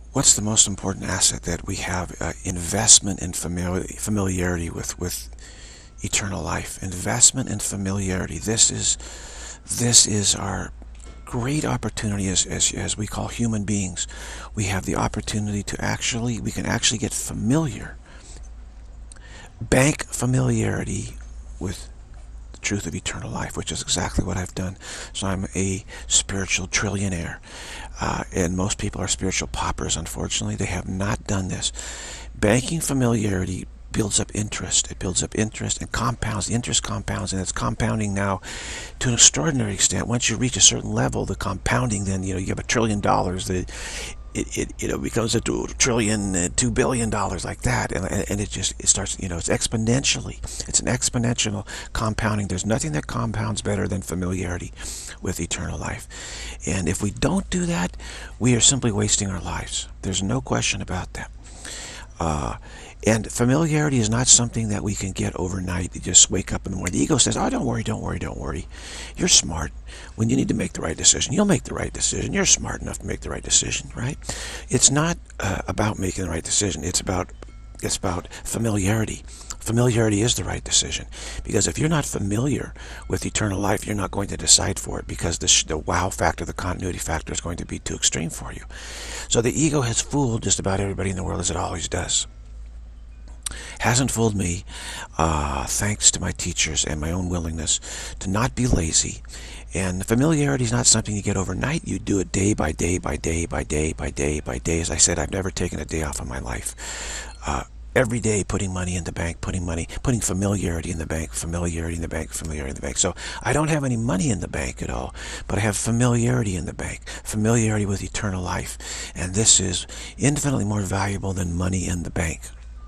what's the most important asset that we have? Investment in familiarity with eternal life. Investment in familiarity. This is our great opportunity as we call human beings. We have the opportunity to we can actually get familiar, bank familiarity with the truth of eternal life, which is exactly what I've done. So I'm a spiritual trillionaire. And most people are spiritual paupers, unfortunately. They have not done this. Banking familiarity builds up interest. It builds up interest and compounds. The interest compounds, and it's compounding now to an extraordinary extent. Once you reach a certain level, the compounding, then you have $1 trillion. It becomes a trillion, $2 billion, like that, and it starts. It's exponentially. It's an exponential compounding. There's nothing that compounds better than familiarity with eternal life. And if we don't do that, we are simply wasting our lives. There's no question about that. And familiarity is not something that we can get overnight. You just wake up in the morning. The ego says, oh, don't worry, don't worry, don't worry. You're smart. When you need to make the right decision, you'll make the right decision. You're smart enough to make the right decision, right? It's not about making the right decision. It's about familiarity. Familiarity is the right decision. Because if you're not familiar with eternal life, you're not going to decide for it, because the wow factor, the continuity factor, is going to be too extreme for you. So the ego has fooled just about everybody in the world, as it always does. Hasn't fooled me, thanks to my teachers and my own willingness to not be lazy. And familiarity is not something you get overnight. You do it day by day by day by day by day by day. As I said, I've never taken a day off of my life. Every day putting money in the bank, putting familiarity in the bank, familiarity in the bank, familiarity in the bank. So I don't have any money in the bank at all, but I have familiarity in the bank, familiarity with eternal life. And this is infinitely more valuable than money in the bank.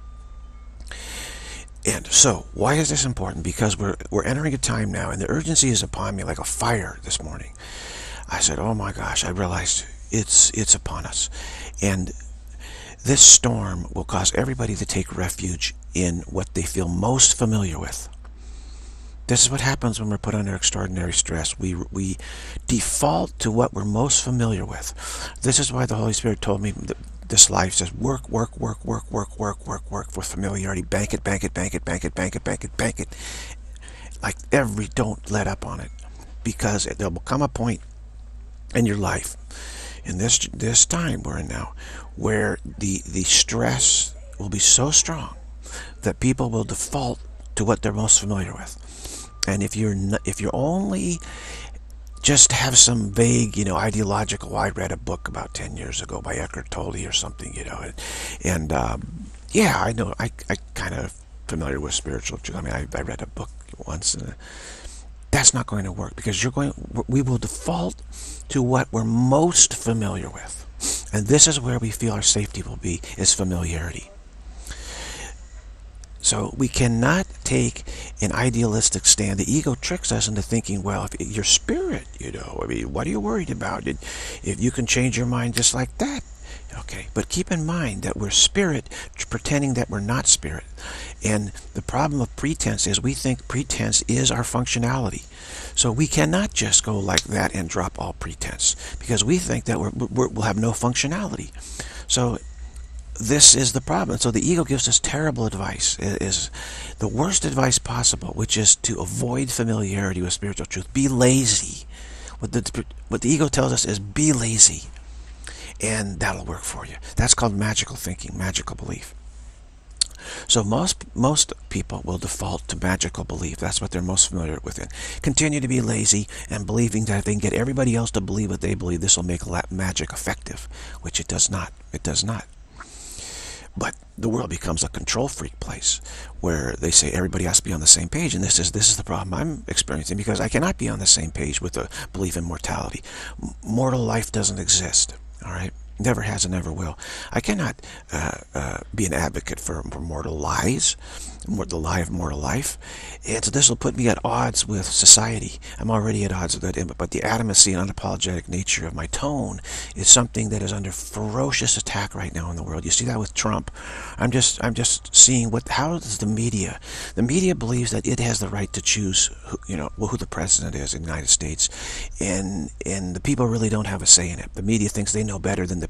And so, why is this important? Because we're entering a time now, and the urgency is upon me like a fire this morning. I said, oh my gosh, I realized it's upon us. And this storm will cause everybody to take refuge in what they feel most familiar with. This is what happens when we're put under extraordinary stress. We default to what we're most familiar with. This is why the Holy Spirit told me that this life says work, work, work, work, work, work, work, work for familiarity. Bank it, bank it, bank it, bank it, bank it, bank it, bank it. Like don't let up on it, because there will come a point in your life, in this time we're in now, where the stress will be so strong that people will default to what they're most familiar with. And if you're only just have some vague, ideological, I read a book about 10 years ago by Eckhart Tolle or something, and yeah, I know, I kind of familiar with spiritual truth. I mean, I read a book once, and that's not going to work, because we will default to what we're most familiar with. And this is where we feel our safety will be, is familiarity. So we cannot take an idealistic stand. The ego tricks us into thinking, well, if you're spirit, I mean, what are you worried about? If you can change your mind just like that. Okay, but keep in mind that we're spirit pretending that we're not spirit. And the problem of pretense is we think pretense is our functionality. So we cannot just go like that and drop all pretense, because we think that we'll have no functionality. So this is the problem. So the ego gives us terrible advice. It is the worst advice possible, which is to avoid familiarity with spiritual truth. Be lazy. What the ego tells us is be lazy, and that'll work for you. That's called magical thinking, magical belief. So most people will default to magical belief. That's what they're most familiar with. Continue to be lazy and believing that if they can get everybody else to believe what they believe, this will make magic effective, which it does not. It does not. But the world becomes a control freak place, where they say everybody has to be on the same page, and this is the problem I'm experiencing, because I cannot be on the same page with a belief in mortality. Mortal life doesn't exist. All right, never has and never will. I cannot be an advocate for mortal lies, the lie of mortal life. This will put me at odds with society. I'm already at odds with it, but the adamacy and unapologetic nature of my tone is something that is under ferocious attack right now in the world. You see that with Trump. I'm just seeing how does the media believes that it has the right to choose who the president is in the United States, and the people really don't have a say in it. The media thinks they know better than the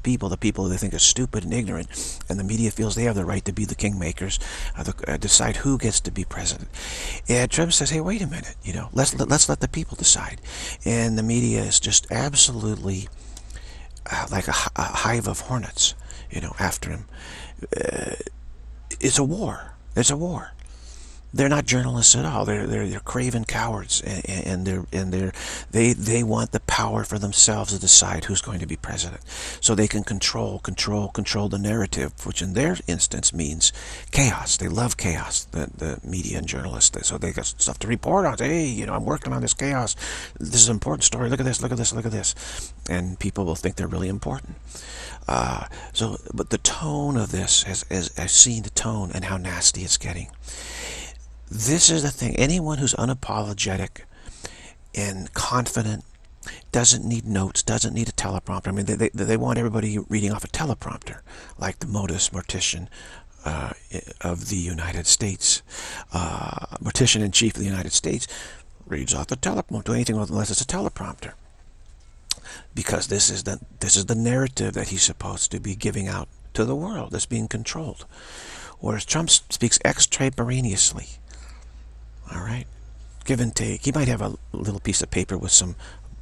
people they think are stupid and ignorant, and the media feels they have the right to be the kingmakers, decide who gets to be president. And Trump says, hey, wait a minute, let's let the people decide. And the media is just absolutely like a hive of hornets, after him. It's a war. It's a war. They're not journalists at all. They're craven cowards, and they want the power for themselves to decide who's going to be president, so they can control the narrative, which in their instance means chaos. They love chaos. The media and journalists, so they got stuff to report on. Say, hey, I'm working on this chaos. This is an important story. Look at this. Look at this. Look at this, and people will think they're really important. But the tone of this, I've seen the tone and how nasty it's getting. This is the thing. Anyone who's unapologetic and confident doesn't need notes, doesn't need a teleprompter. I mean, they want everybody reading off a teleprompter, like the modus mortician of the United States. Mortician-in-chief of the United States reads off the teleprompter. Won't do anything unless it's a teleprompter, because this is the narrative that he's supposed to be giving out to the world, that's being controlled. Whereas Trump speaks extemporaneously. All right, give and take. He might have a little piece of paper with some,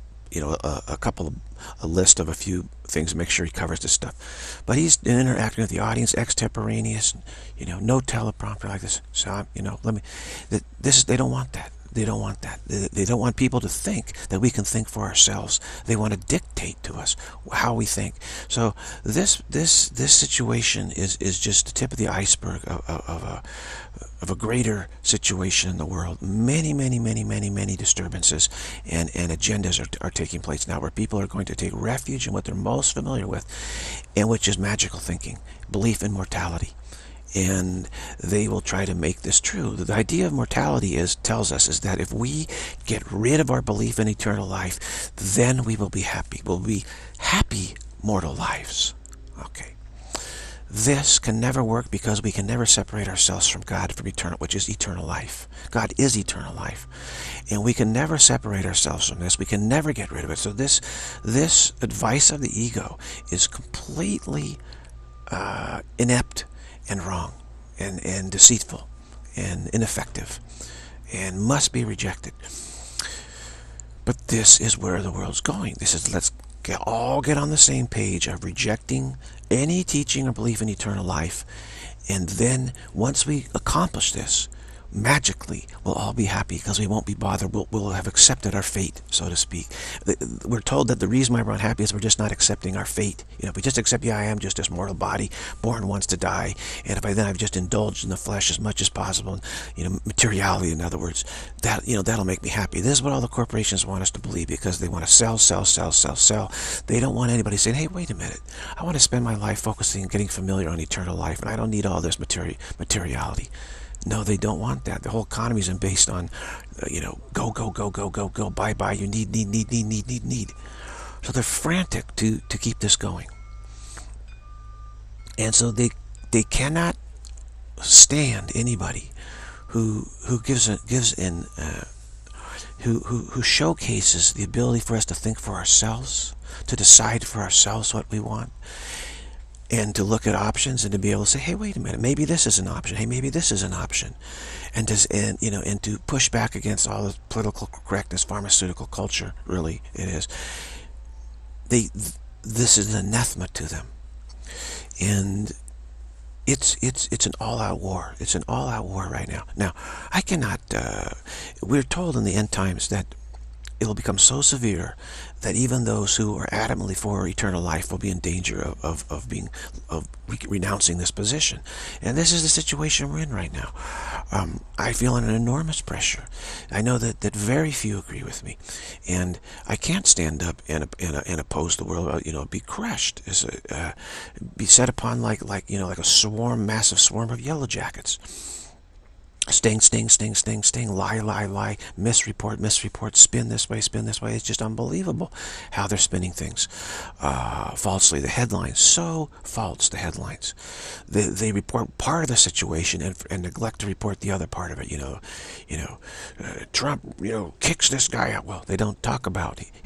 a list of a few things to make sure he covers this stuff. But he's interacting with the audience extemporaneous, no teleprompter like this. So, they don't want that. They don't want that. They don't want people to think that we can think for ourselves. They want to dictate to us how we think. So this situation is just the tip of the iceberg of a greater situation in the world. Many disturbances and agendas are taking place now, where people are going to take refuge in what they're most familiar with, and which is magical thinking, belief in mortality. And they will try to make this true. The idea of mortality tells us that if we get rid of our belief in eternal life, then we will be happy. We'll be happy mortal lives. Okay. This can never work, because we can never separate ourselves from God, from eternal, which is eternal life. God is eternal life, and we can never separate ourselves from this. We can never get rid of it. So this advice of the ego is completely inept and wrong and deceitful and ineffective, and must be rejected. But this is where the world's going. This is, let's all get on the same page of rejecting any teaching or belief in eternal life, and then once we accomplish this, magically we'll all be happy, because we won't be bothered. We'll have accepted our fate, so to speak. We're told that the reason why we're unhappy is we're just not accepting our fate. If we just accept, I am just this mortal body, born once to die, and if I've just indulged in the flesh as much as possible, materiality, in other words, that'll make me happy. This is what all the corporations want us to believe, because they want to sell. They don't want anybody saying, hey, wait a minute, I want to spend my life focusing and getting familiar on eternal life, and I don't need all this materiality. No, they don't want that. The whole economy is based on, go, buy, you need. So they're frantic to keep this going. And so they cannot stand anybody who showcases the ability for us to think for ourselves, to decide for ourselves what we want, and to look at options, and to be able to say, hey, wait a minute, maybe this is an option. Hey, maybe this is an option. And to push back against all the political correctness, pharmaceutical culture, really, it is. This is an anathema to them. And it's an all-out war. It's an all-out war right now. Now, I cannot, we're told in the end times that it'll become so severe that even those who are adamantly for eternal life will be in danger of renouncing this position. And this is the situation we're in right now. I feel an enormous pressure. I know that very few agree with me, and I can't stand up and oppose the world. Be crushed, be set upon like a massive swarm of yellow jackets. Sting, lie, misreport, spin this way. It's just unbelievable how they're spinning things falsely. The headlines, so false, the headlines. They report part of the situation and neglect to report the other part of it. Trump, kicks this guy out. Well, they don't talk about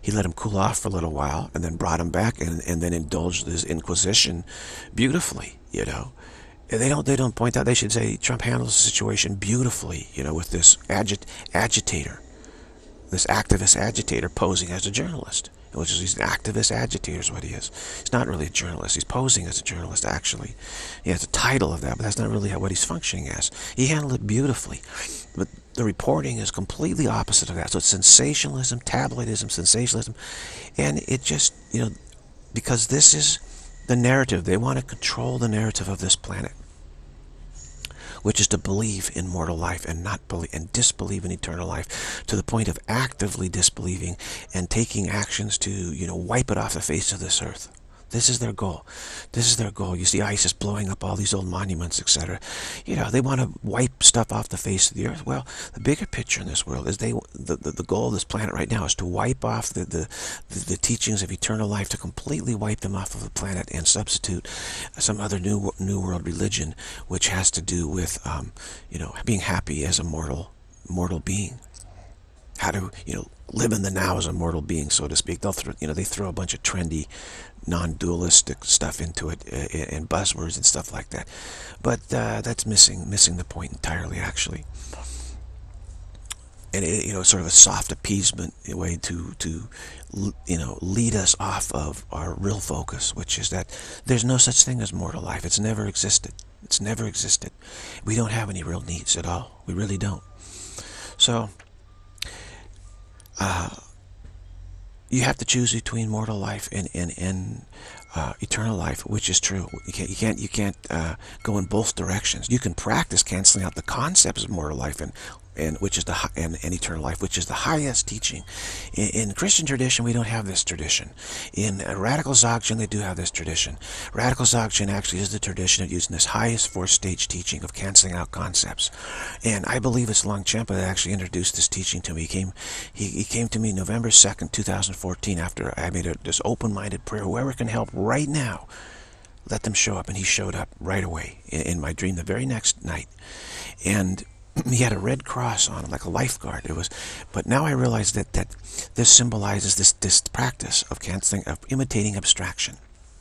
he let him cool off for a little while, and then brought him back, and then indulged his Inquisition beautifully, And they don't point out. They should say Trump handles the situation beautifully, with this agitator, this activist agitator posing as a journalist, which is he's an activist agitator is what he is. He's not really a journalist. He's posing as a journalist, actually. He has a title of that, but that's not really what he's functioning as. He handled it beautifully. But the reporting is completely opposite of that. So it's sensationalism, tabloidism, sensationalism. And it just, because this is the narrative. They want to control the narrative of this planet, which is to believe in mortal life and not believe and disbelieve in eternal life, to the point of actively disbelieving and taking actions to, wipe it off the face of this earth. This is their goal. This is their goal. You see ISIS blowing up all these old monuments, etc. They want to wipe stuff off the face of the earth. Well, the bigger picture in this world is the goal of this planet right now is to wipe off the teachings of eternal life, to completely wipe them off of the planet and substitute some other new world religion, which has to do with being happy as a mortal being. How to live in the now as a mortal being, so to speak. They'll they throw a bunch of trendy, non-dualistic stuff into it, and buzzwords and stuff like that. But that's missing the point entirely, actually. And sort of a soft appeasement way to lead us off of our real focus, which is that there's no such thing as mortal life. It's never existed. It's never existed. We don't have any real needs at all. We really don't. So you have to choose between mortal life and eternal life, which is true. You can't go in both directions. You can practice canceling out the concepts of mortal life and which is and eternal life, which is the highest teaching. In Christian tradition, we don't have this tradition. In Radical Dzogchen, they do have this tradition. Radical Dzogchen actually is the tradition of using this highest fourth-stage teaching of canceling out concepts. And I believe it's Longchenpa that actually introduced this teaching to me. He came to me November 2nd, 2014, after I made this open-minded prayer. Whoever can help right now, let them show up. And he showed up right away in my dream the very next night. And he had a red cross on him, like a lifeguard. But now I realize that this symbolizes this practice of imitating abstraction.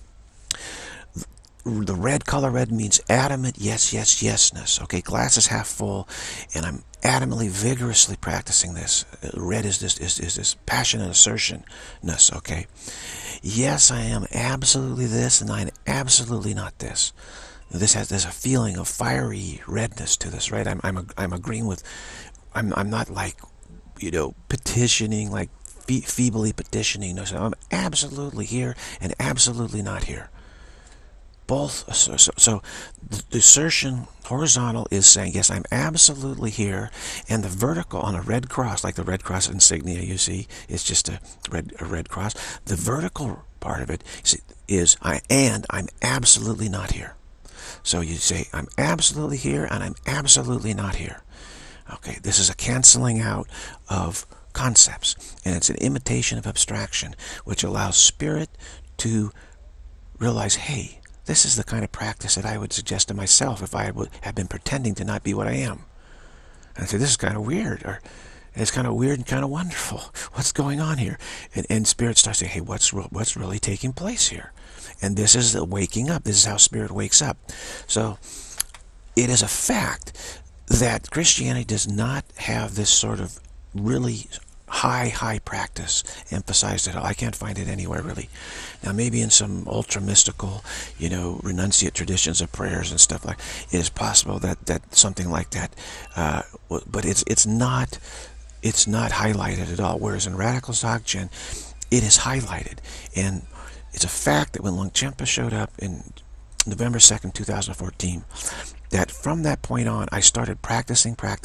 The color red means adamant yes, yes, yesness. Okay, glass is half full, and I'm adamantly, vigorously practicing this. Red is this passionate assertionness. Okay, yes, I am absolutely this, and I am absolutely not this. There's a feeling of fiery redness to this, right? I'm agreeing with. I'm not like, petitioning, like feebly petitioning. No, so I'm absolutely here and absolutely not here. Both. So the assertion horizontal is saying yes, I'm absolutely here, and the vertical on a red cross, like the red cross insignia you see, is just a red cross. The vertical part of it is I'm absolutely not here. So you say, I'm absolutely here and I'm absolutely not here. Okay, this is a canceling out of concepts, and it's an imitation of abstraction, which allows spirit to realize, hey, this is the kind of practice that I would suggest to myself if I would have been pretending to not be what I am. And I say, this is kind of weird, or it's kind of weird and kind of wonderful. What's going on here? And spirit starts saying, hey, what's really taking place here? And this is the waking up. This is how spirit wakes up. So it is a fact that Christianity does not have this sort of really high practice emphasized at all. I can't find it anywhere, really. Now, maybe in some ultra mystical, renunciate traditions of prayers and stuff like it is possible that something like that, but it's not highlighted at all. Whereas in Radical Dzogchen, it is highlighted. And it's a fact that when Longchenpa showed up in November 2nd, 2014, that from that point on, I started practicing. I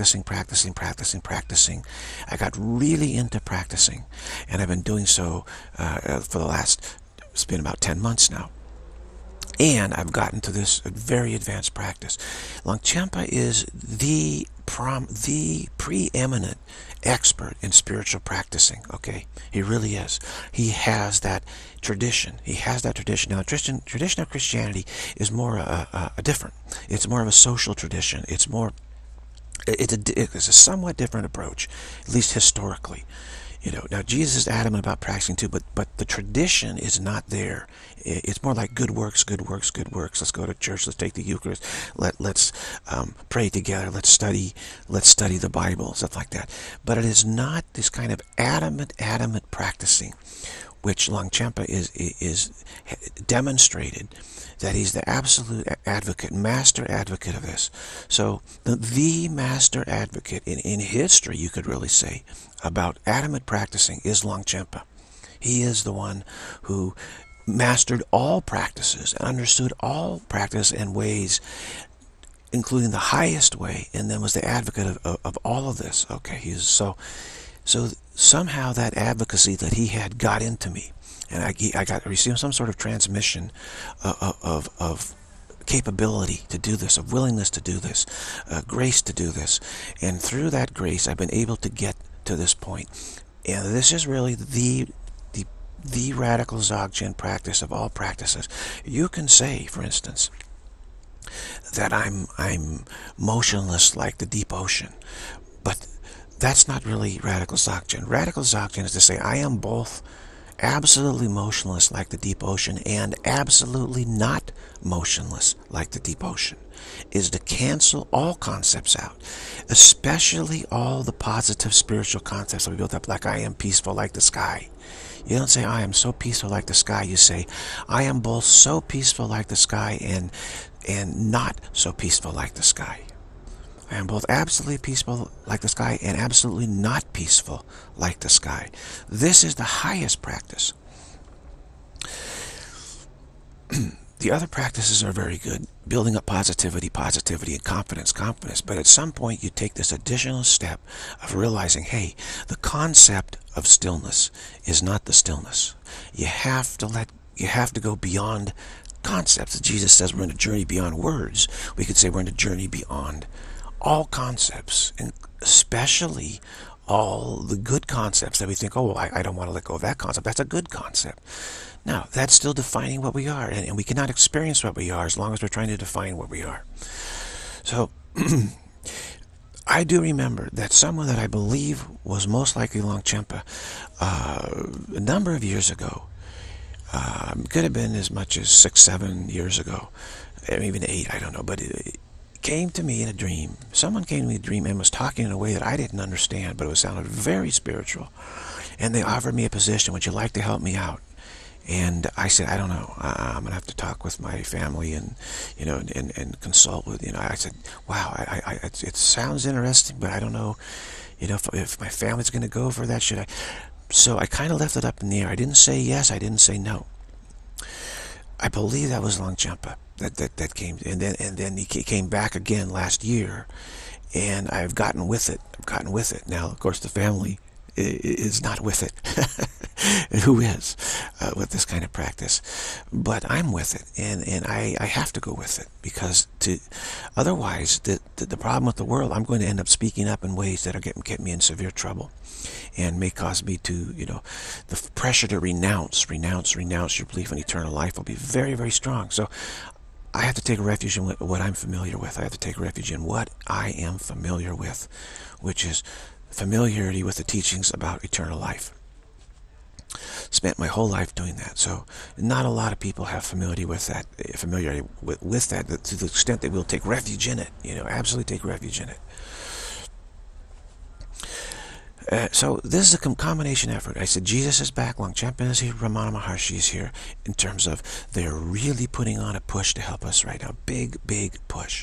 got really into practicing, and I've been doing so for the last, it's been about 10 months now. And I've gotten to this very advanced practice. Longchenpa is the preeminent expert in spiritual practicing, okay? He really is. He has that tradition. Now, tradition of Christianity is more different. It's more of a social tradition. It's a somewhat different approach, at least historically. Now Jesus is adamant about practicing too, but the tradition is not there. It's more like good works, good works, good works. Let's go to church. Let's take the Eucharist. Let's pray together. Let's study the Bible, stuff like that. But it is not this kind of adamant practicing, which Longchenpa is demonstrated that he's the absolute advocate, master advocate of this. So the master advocate in history, you could really say, about adamant practicing is Longchenpa. He is the one who mastered all practices and understood all practice and ways, including the highest way, and then was the advocate of all of this. Okay, so somehow that advocacy that he had got into me, and I received some sort of transmission of capability to do this, of willingness to do this, grace to do this, and through that grace I've been able to get to this point. And this is really the radical Dzogchen practice of all practices. You can say, for instance, that I'm motionless like the deep ocean, but that's not really radical Dzogchen. Radical Dzogchen is to say I am both absolutely motionless like the deep ocean and absolutely not motionless like the deep ocean. Is to cancel all concepts out, especially all the positive spiritual concepts that we built up, like I am peaceful like the sky. You don't say I am so peaceful like the sky. You say I am both so peaceful like the sky and not so peaceful like the sky. I am both absolutely peaceful like the sky and absolutely not peaceful like the sky. This is the highest practice. The other practices are very good, building up positivity, and confidence. But at some point you take this additional step of realizing, hey, the concept of stillness is not the stillness. You have to go beyond concepts. Jesus says we're in a journey beyond words. We could say we're in a journey beyond all concepts, and especially all the good concepts that we think, oh, well, I don't want to let go of that concept. That's a good concept. Now, that's still defining what we are, and we cannot experience what we are as long as we're trying to define what we are. So, I do remember that someone that I believe was most likely Longchenpa, a number of years ago, could have been as much as 6, 7 years ago, or even 8, I don't know, but it came to me in a dream. Someone came to me in a dream and was talking in a way that I didn't understand, but it sounded very spiritual. And they offered me a position. Would you like to help me out? And I said, I don't know. I'm gonna have to talk with my family and and consult with. I said, wow, it sounds interesting, but I don't know. If my family's gonna go for that, should I? So I kind of left it up in the air. I didn't say yes. I didn't say no. I believe that was Longchenpa that came, and then he came back again last year, and I've gotten with it. Now, of course, the family is not with it. Who is with this kind of practice? But I'm with it, and I have to go with it, because otherwise the problem with the world, I'm going to end up speaking up in ways that are get me in severe trouble, and may cause me to, the pressure to renounce your belief in eternal life will be very, very strong. So I have to take refuge in what I'm familiar with. I have to take refuge in what I am familiar with, which is familiarity with the teachings about eternal life. Spent my whole life doing that, so not a lot of people have familiarity with that. To the extent that we'll take refuge in it, absolutely take refuge in it. So this is a combination effort. I said Jesus is back, Longchenpa is here, Ramana Maharshi is here, in terms of they're really putting on a push to help us right now. Big push.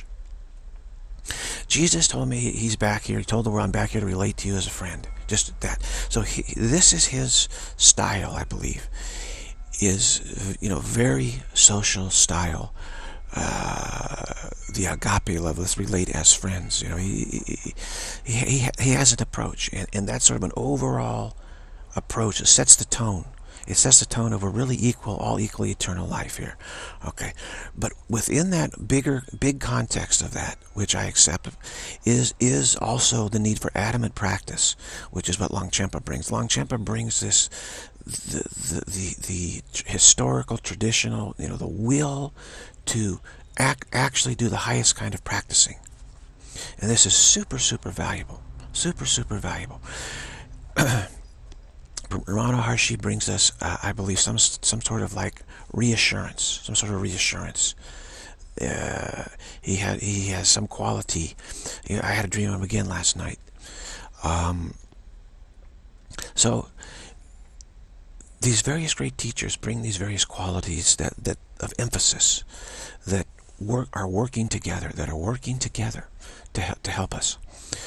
Jesus told me he's back here. He told the world, I'm back here to relate to you as a friend. Just that. So this is his style, I believe, is, very social style. The agape love, let's relate as friends. He has an approach, and that's sort of an overall approach that sets the tone. It sets the tone of a really all equally eternal life here. Okay. But within that big context of that, which I accept, is also the need for adamant practice, which is what Longchenpa brings. Longchenpa brings this, the historical, traditional, the will to actually do the highest kind of practicing. And this is super valuable. Super valuable. Ramana Maharshi brings us, I believe, some sort of like reassurance, some sort of reassurance. He has some quality. I had a dream of him again last night. So these various great teachers bring these various qualities that of emphasis that are working together, to help us.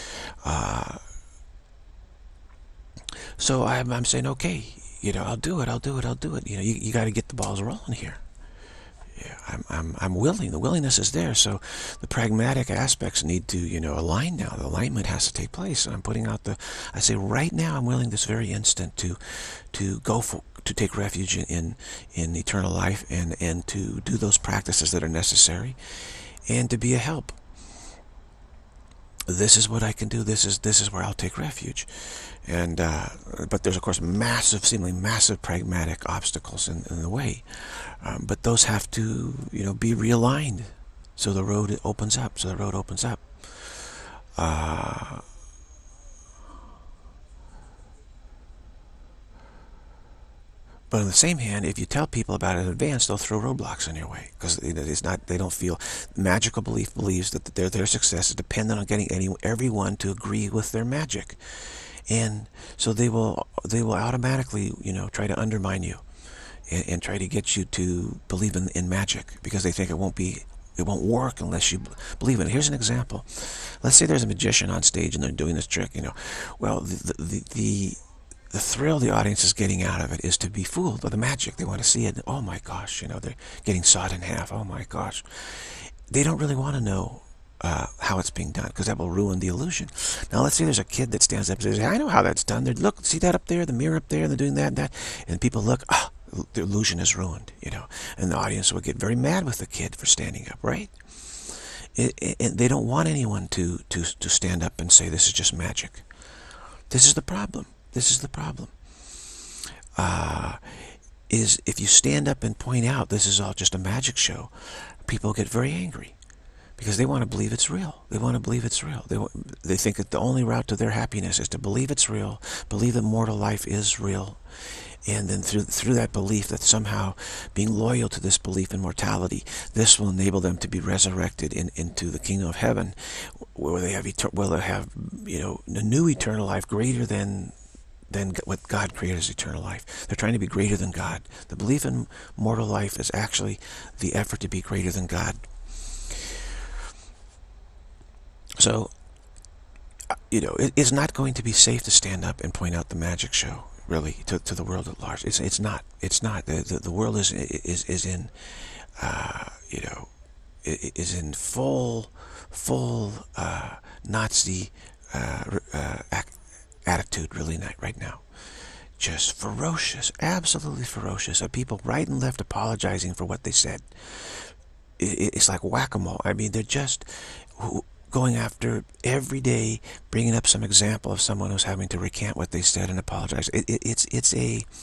So I'm saying, okay, I'll do it. You got to get the balls rolling here. Yeah, I'm willing. The willingness is there. So the pragmatic aspects need to, align now. The alignment has to take place. And I'm putting out I say right now I'm willing this very instant to take refuge in eternal life and to do those practices that are necessary and to be a help. This is what I can do. This is where I'll take refuge. And but there's of course seemingly massive pragmatic obstacles in the way. But those have to be realigned so the road opens up. But on the same hand, if you tell people about it in advance, they'll throw roadblocks in your way because they don't feel. Magical belief believes that their success is dependent on getting everyone to agree with their magic, and so they will automatically try to undermine you and try to get you to believe in magic because they think it won't work unless you believe in it. Here's an example. Let's say there's a magician on stage and they're doing this trick. Well, the thrill the audience is getting out of it is to be fooled by the magic. They want to see it. Oh my gosh, they're getting sawed in half. Oh my gosh. They don't really want to know how it's being done because that will ruin the illusion. Now let's say there's a kid that stands up and says, I know how that's done. Look, see that up there, the mirror up there, and they're doing that and that. And people look, the illusion is ruined, And the audience will get very mad with the kid for standing up, right? They don't want anyone to stand up and say this is just magic. This is the problem. Is if you stand up and point out this is all just a magic show, people get very angry because they want to believe it's real. They think that the only route to their happiness is to believe it's real, believe that mortal life is real, and then through that belief, that somehow being loyal to this belief in mortality, this will enable them to be resurrected into the kingdom of heaven, where they have a new eternal life greater than what God created as eternal life. They're trying to be greater than God. The belief in mortal life is actually the effort to be greater than God. So, it's not going to be safe to stand up and point out the magic show, really, to the world at large. It's not. The world is in is in full Nazi attitude really right now. Just ferocious, absolutely ferocious. People right and left apologizing for what they said. It's like whack-a-mole. I mean, they're just going after every day, bringing up some example of someone who's having to recant what they said and apologize. It's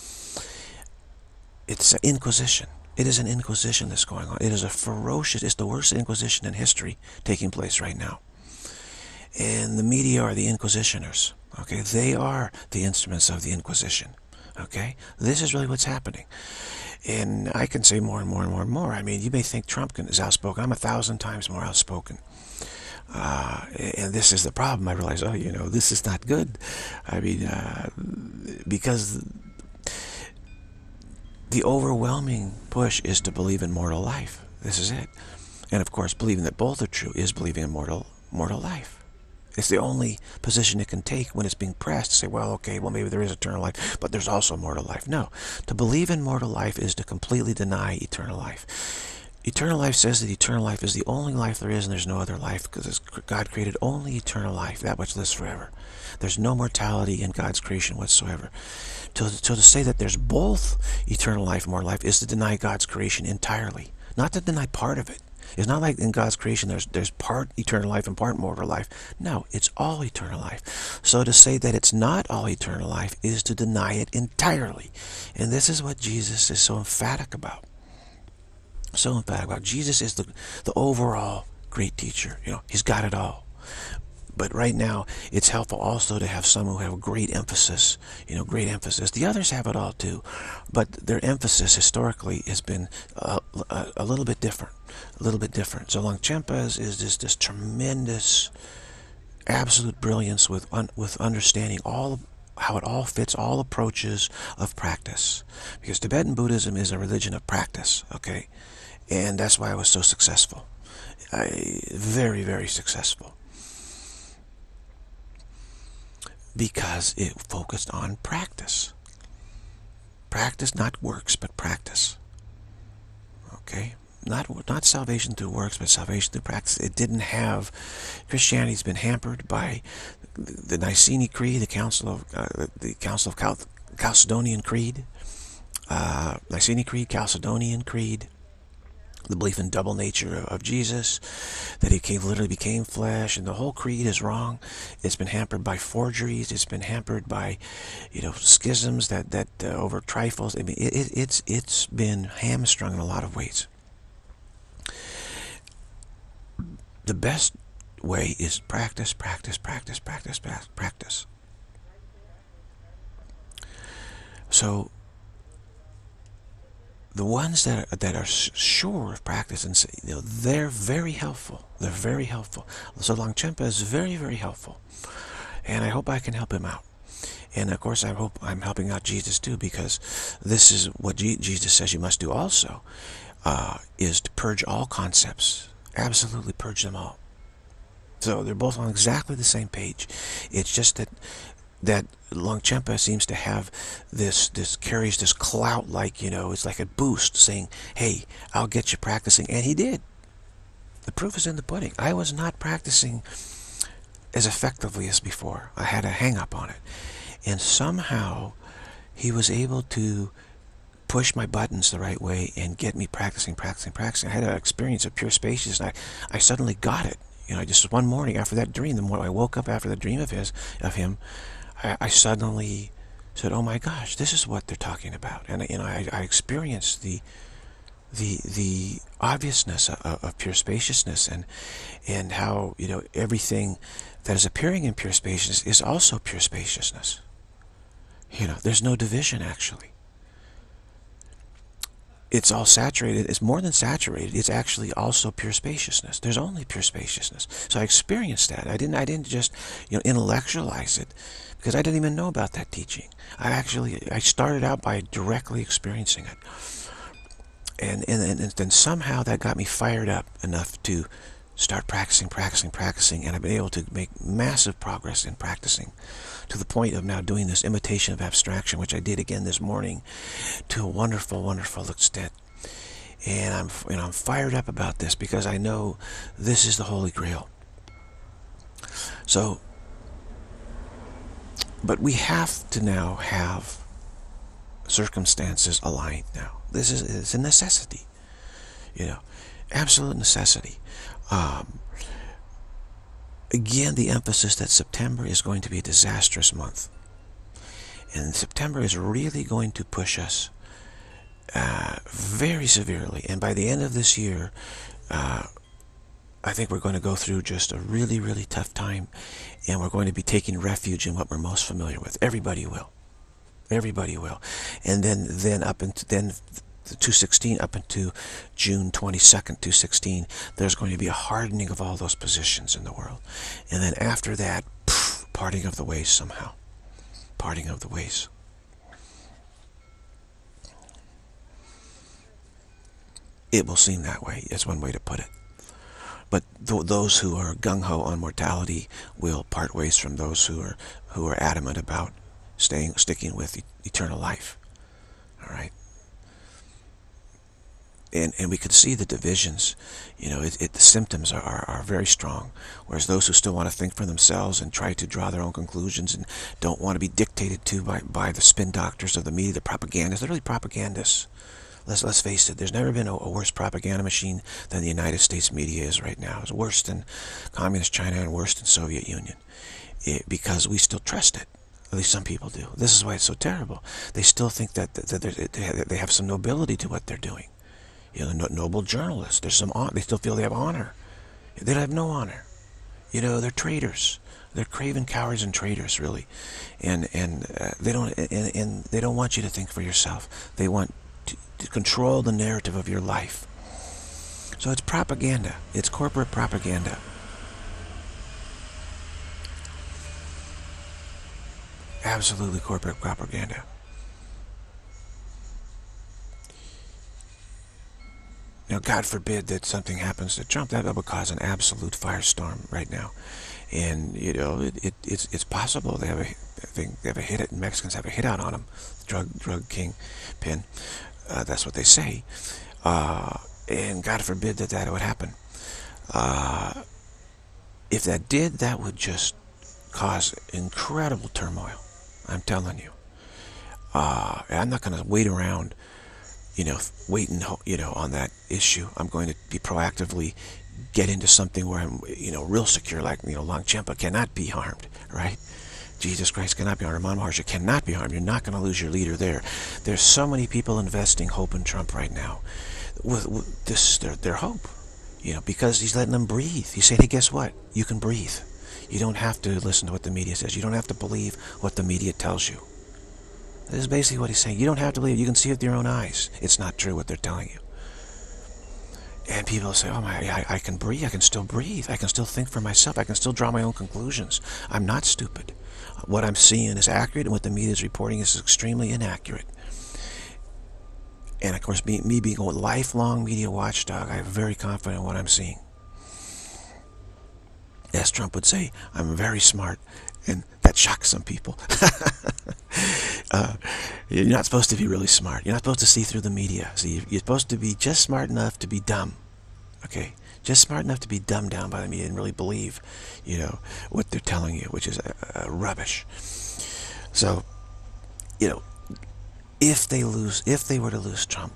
an inquisition. It is an inquisition that's going on. It is it's the worst inquisition in history taking place right now. And the media are the inquisitioners. Okay, they are the instruments of the Inquisition. Okay, this is really what's happening. And I can say more and more and more and more. I mean, you may think Trump is outspoken. I'm 1,000 times more outspoken. And this is the problem. I realize, this is not good. I mean, because the overwhelming push is to believe in mortal life. This is it. And of course, believing that both are true is believing in mortal life. It's the only position it can take when it's being pressed to say, well, okay, well, maybe there is eternal life, but there's also mortal life. No. To believe in mortal life is to completely deny eternal life. Eternal life says that eternal life is the only life there is and there's no other life because God created only eternal life, that which lives forever. There's no mortality in God's creation whatsoever. So to say that there's both eternal life and mortal life is to deny God's creation entirely, not to deny part of it. It's not like in God's creation there's part eternal life and part mortal life. No, it's all eternal life. So to say that it's not all eternal life is to deny it entirely. And this is what Jesus is so emphatic about. So emphatic about. Jesus is the overall great teacher. He's got it all. But right now, it's helpful also to have some who have great emphasis, great emphasis. The others have it all too, but their emphasis historically has been a little bit different, So Longchenpa is this tremendous, absolute brilliance with understanding how it all fits all approaches of practice. Because Tibetan Buddhism is a religion of practice, okay? And that's why I was so successful. Very, very successful. Because it focused on practice. Practice, not works, but practice. Okay? Not salvation through works, but salvation through practice. It didn't have... Christianity's been hampered by the Nicene Creed, the Council of Chalcedonian Creed, Nicene Creed, Chalcedonian Creed, the belief in double nature of Jesus, that he literally became flesh, and the whole creed is wrong. It's been hampered by forgeries. It's been hampered by, schisms that over trifles. I mean, it's been hamstrung in a lot of ways. The best way is practice, practice, practice, practice, practice. So the ones that are sure of practice, and they're very helpful. They're very helpful. So Longchenpa is very, very helpful, and I hope I can help him out. And of course, I hope I'm helping out Jesus too, because this is what Jesus says you must do also, is to purge all concepts. Absolutely purge them all. So they're both on exactly the same page. It's just that Longchenpa seems to have carries this clout, like, it's like a boost saying, hey, I'll get you practicing. And he did. The proof is in the pudding. I was not practicing as effectively as before. I had a hang-up on it. And somehow he was able to push my buttons the right way and get me practicing. I had an experience of pure spaciousness, and I suddenly got it. Just one morning after that dream, the morning I woke up after the dream of him, I suddenly said, "Oh my gosh, this is what they're talking about." And I experienced the obviousness of pure spaciousness, and how everything that is appearing in pure spaciousness is also pure spaciousness. There's no division actually. It's all saturated. It's more than saturated. It's actually also pure spaciousness. There's only pure spaciousness. So I experienced that. I didn't just intellectualize it, because I didn't even know about that teaching. I started out by directly experiencing it, and then somehow that got me fired up enough to start practicing, and I've been able to make massive progress in practicing, to the point of now doing this imitation of abstraction, which I did again this morning, to a wonderful, wonderful extent. And I'm fired up about this, because I know this is the Holy Grail. So, but we have to now have circumstances aligned now. It's a necessity, absolute necessity. Again, the emphasis that September is going to be a disastrous month. And September is really going to push us very severely. And by the end of this year, I think we're going to go through just a really, really tough time. And we're going to be taking refuge in what we're most familiar with. Everybody will. Everybody will. And then up into... 216 up into June 22nd, 216, there's going to be a hardening of all those positions in the world. And then after that, parting of the ways somehow. Parting of the ways. It will seem that way. That's one way to put it. But those who are gung-ho on mortality will part ways from those who are adamant about sticking with eternal life. All right. And we could see the divisions. The symptoms are very strong. Whereas those who still want to think for themselves and try to draw their own conclusions and don't want to be dictated to by the spin doctors of the media, the propagandists, they're really propagandists. Let's face it, there's never been a worse propaganda machine than the United States media is right now. It's worse than Communist China and worse than Soviet Union. Because we still trust it. At least some people do. This is why it's so terrible. They still think that they have some nobility to what they're doing. Noble journalists. There's some. They still feel they have honor. They have no honor. You know, they're traitors. They're craven cowards and traitors, really, and they don't want you to think for yourself. They want to control the narrative of your life. So it's propaganda. It's corporate propaganda. Absolutely corporate propaganda. Now, God forbid that something happens to Trump. That would cause an absolute firestorm right now. And, you know, it's possible they have a hit. Mexicans have a hit out on him. Drug kingpin. That's what they say. And God forbid that would happen. If that did, that would just cause incredible turmoil. I'm telling you. I'm not going to wait around, waiting, on that issue. I'm going to be proactively get into something where I'm, real secure, like, Longchenpa cannot be harmed, right? Jesus Christ cannot be harmed. Ramana Maharsha cannot be harmed. You're not going to lose your leader there. There's so many people investing hope in Trump right now. With this, their hope, because he's letting them breathe. He's saying, hey, guess what? You can breathe. You don't have to listen to what the media says. You don't have to believe what the media tells you. This is basically what he's saying. You don't have to believe it. You can see it with your own eyes. It's not true what they're telling you. And people say, oh my, I can breathe. I can still breathe. I can still think for myself. I can still draw my own conclusions. I'm not stupid. What I'm seeing is accurate, and what the media is reporting is extremely inaccurate. And of course, me being a lifelong media watchdog, I'm very confident in what I'm seeing. As Trump would say, I'm very smart, and that shocks some people. You're not supposed to be really smart. You're not supposed to see through the media. See, you're supposed to be just smart enough to be dumb. Okay? Just smart enough to be dumbed down by the media and really believe, what they're telling you, which is rubbish. So, if they were to lose Trump,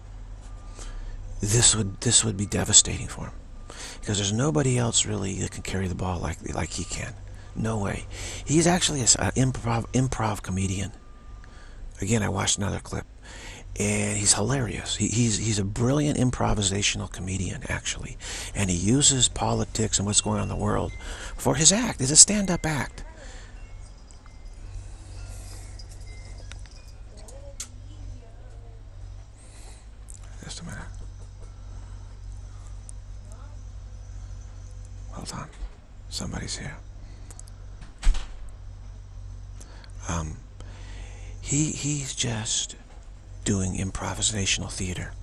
this would be devastating for him, because there's nobody else really that can carry the ball like he can. No way. He's actually an improv comedian. Again, I watched another clip, and he's hilarious. He's a brilliant improvisational comedian, actually, and he uses politics and what's going on in the world for his act. It's a stand-up act. Just a minute. Hold on. Somebody's here. He's just doing improvisational theater.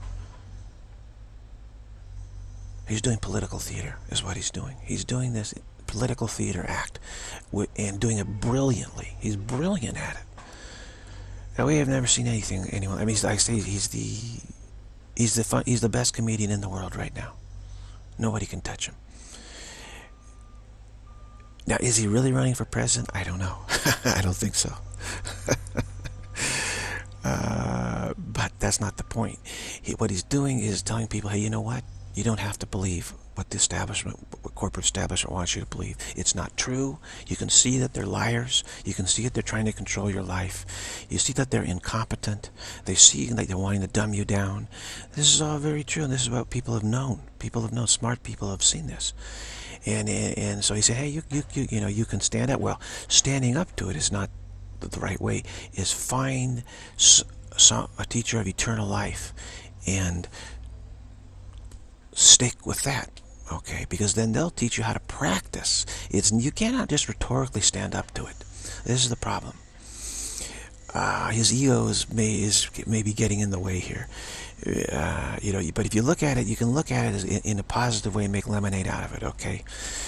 He's doing political theater, is what he's doing. He's doing this political theater act, and doing it brilliantly. He's brilliant at it. Now, we have never seen anyone. I mean, like I say, he's the best comedian in the world right now. Nobody can touch him. Now, is he really running for president? I don't know. I don't think so. But that's not the point. What he's doing is telling people, hey, you know what? You don't have to believe what the corporate establishment wants you to believe. It's not true. You can see that they're liars. You can see that they're trying to control your life. You see that they're incompetent. They see that they're wanting to dumb you down. This is all very true, and this is what people have known. People have known. Smart people have seen this. And so he said, hey, you can stand up. Well, standing up to it is not the right way. Is find a teacher of eternal life and stick with that, okay? Because then they'll teach you how to practice. You cannot just rhetorically stand up to it. This is the problem. His ego is maybe getting in the way here. But if you look at it, you can look at it in a positive way and make lemonade out of it, okay?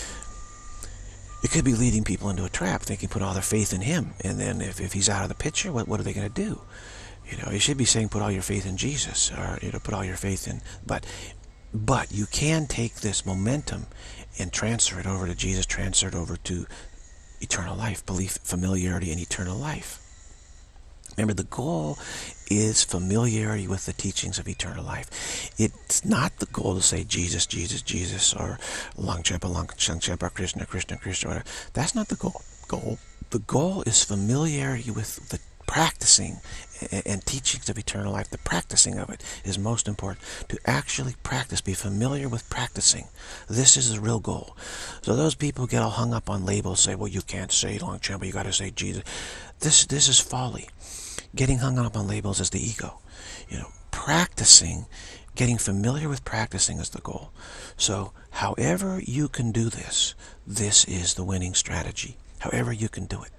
It could be leading people into a trap, thinking put all their faith in him, and then if he's out of the picture, what are they going to do? You should be saying put all your faith in Jesus, or put all your faith in. But you can take this momentum and transfer it over to Jesus, transfer it over to eternal life, belief, familiarity, and eternal life. Remember, the goal is familiarity with the teachings of eternal life. It's not the goal to say Jesus, Jesus, Jesus, or Longchenpa, Krishna, Krishna, Krishna, whatever. That's not the goal. The goal is familiarity with the practicing and teachings of eternal life, the practicing of it is most important. To actually practice, be familiar with practicing. This is the real goal. So those people who get all hung up on labels, say, well, you can't say Longchenpa, you got to say Jesus. This is folly. Getting hung up on labels is the ego. Practicing, getting familiar with practicing is the goal. So however you can do this, this is the winning strategy. However you can do it.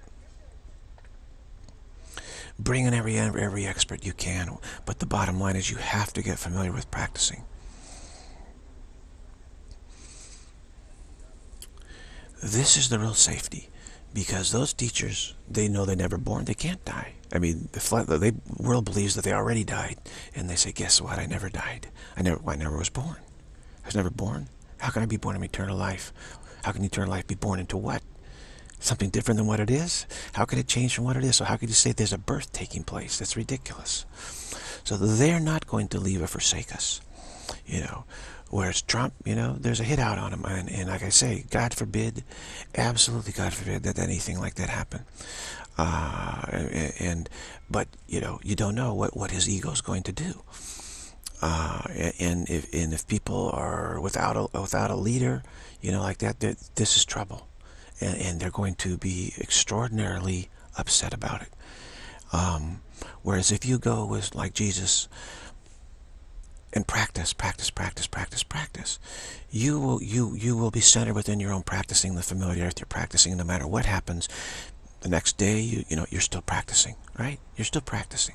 Bring in every expert you can, but the bottom line is you have to get familiar with practicing. This is the real safety, because those teachers, they know they're never born, they can't die. I mean, the world believes that they already died, and they say, guess what, I never died. I never was born. I was never born. How can I be born in eternal life? How can eternal life be born into what? Something different than what it is? How could it change from what it is? So how could you say there's a birth taking place? That's ridiculous. So they're not going to leave or forsake us. Whereas Trump, there's a hit out on him. And like I say, God forbid, absolutely God forbid that anything like that happen. But you don't know what his ego is going to do. And if people are without a leader, like that, this is trouble. And they're going to be extraordinarily upset about it. Whereas if you go with like Jesus and practice, you will be centered within your own practicing, the familiarity you're practicing. No matter what happens, the next day you're still practicing, right? You're still practicing.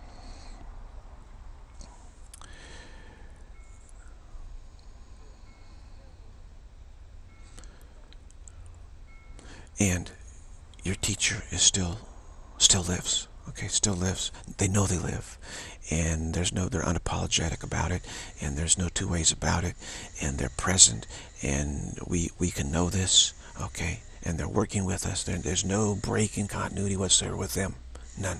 And your teacher is still lives. Okay, still lives. They know they live, and they're unapologetic about it, and there's no two ways about it, and they're present, and we can know this. Okay, and they're working with us. There's no break in continuity whatsoever with them, none.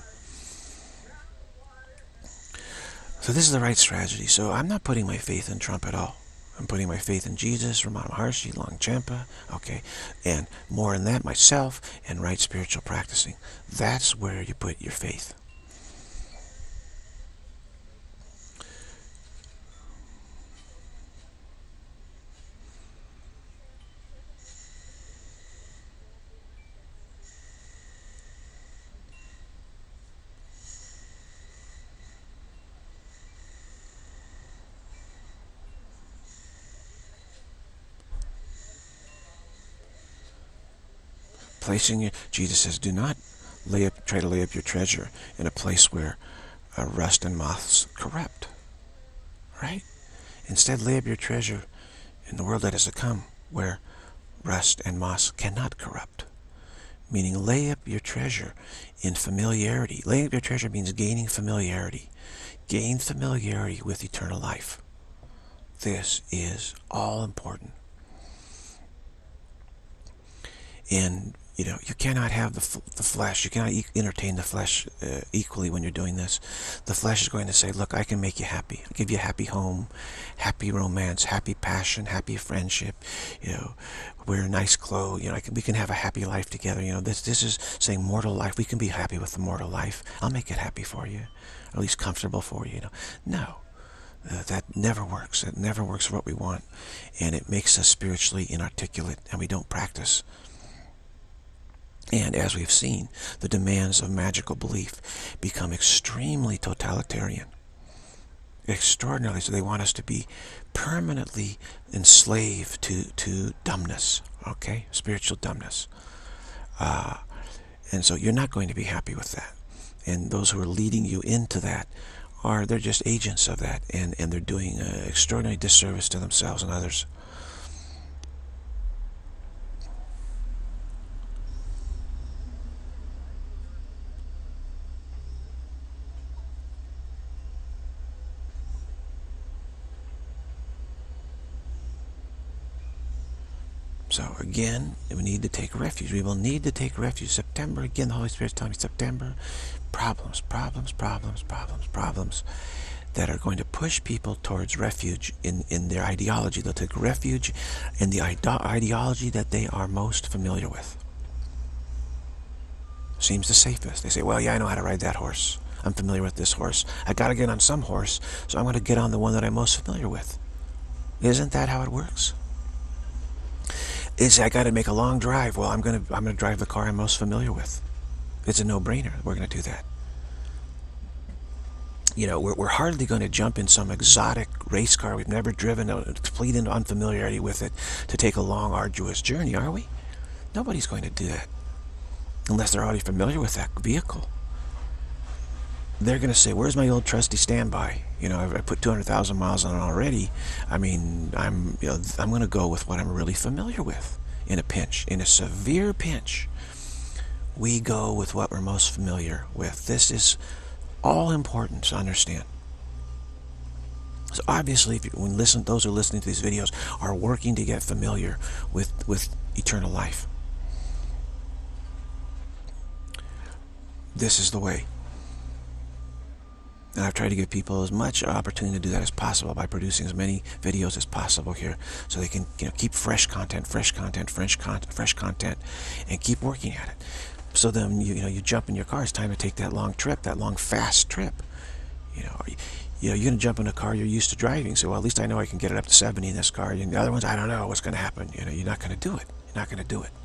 So this is the right strategy. So I'm not putting my faith in Trump at all. I'm putting my faith in Jesus, Ramana Maharshi, Longchenpa, okay, and more in that, myself, and right spiritual practicing. That's where you put your faith. Jesus says, do not try to lay up your treasure in a place where rust and moths corrupt. Right? Instead, lay up your treasure in the world that is to come, where rust and moths cannot corrupt. Meaning, lay up your treasure in familiarity. Laying up your treasure means gaining familiarity. Gain familiarity with eternal life. This is all important. And you cannot have the flesh. You cannot entertain the flesh equally when you're doing this. The flesh is going to say, look, I can make you happy. I'll give you a happy home, happy romance, happy passion, happy friendship. Wear nice clothes. We can have a happy life together. This is saying mortal life. We can be happy with the mortal life. I'll make it happy for you, or at least comfortable for you. No. That never works. It never works for what we want. And it makes us spiritually inarticulate, and we don't practice. And as we've seen, the demands of magical belief become extremely totalitarian. Extraordinarily, so they want us to be permanently enslaved to dumbness, okay? Spiritual dumbness. And so you're not going to be happy with that. And those who are leading you into that they're just agents of that, and they're doing an extraordinary disservice to themselves and others. So again, we need to take refuge. We will need to take refuge. September, again, the Holy Spirit's telling me, September, problems that are going to push people towards refuge in their ideology. They'll take refuge in the ideology that they are most familiar with. Seems the safest. They say, well, yeah, I know how to ride that horse. I'm familiar with this horse. I got to get on some horse, so I'm going to get on the one that I'm most familiar with. Isn't that how it works? Is I got to make a long drive. Well, I'm going to drive the car I'm most familiar with. It's a no-brainer. We're going to do that. You know, we're hardly going to jump in some exotic race car we've never driven, complete unfamiliarity with it, to take a long, arduous journey, are we? Nobody's going to do that unless they're already familiar with that vehicle. They're going to say, where's my old trusty standby? You know, I put 200,000 miles on it already. I mean, I'm going to go with what I'm really familiar with in a pinch. In a severe pinch, we go with what we're most familiar with. This is all important to understand. So obviously, if those who are listening to these videos are working to get familiar with eternal life, this is the way. And I've tried to give people as much opportunity to do that as possible by producing as many videos as possible here, so they can, you know, keep fresh content, and keep working at it. So then you jump in your car. It's time to take that long trip, that long fast trip. You're going to jump in a car you're used to driving. So, well, at least I know I can get it up to 70 in this car. And the other ones, I don't know what's going to happen. You're not going to do it. You're not going to do it.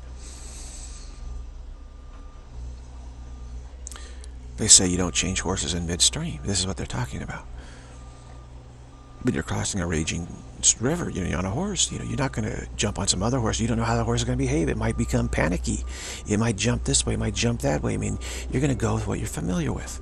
They say you don't change horses in midstream. This is what they're talking about. But you're crossing a raging river, you're on a horse. You're not going to jump on some other horse. You don't know how the horse is going to behave. It might become panicky. It might jump this way. It might jump that way. I mean, you're going to go with what you're familiar with.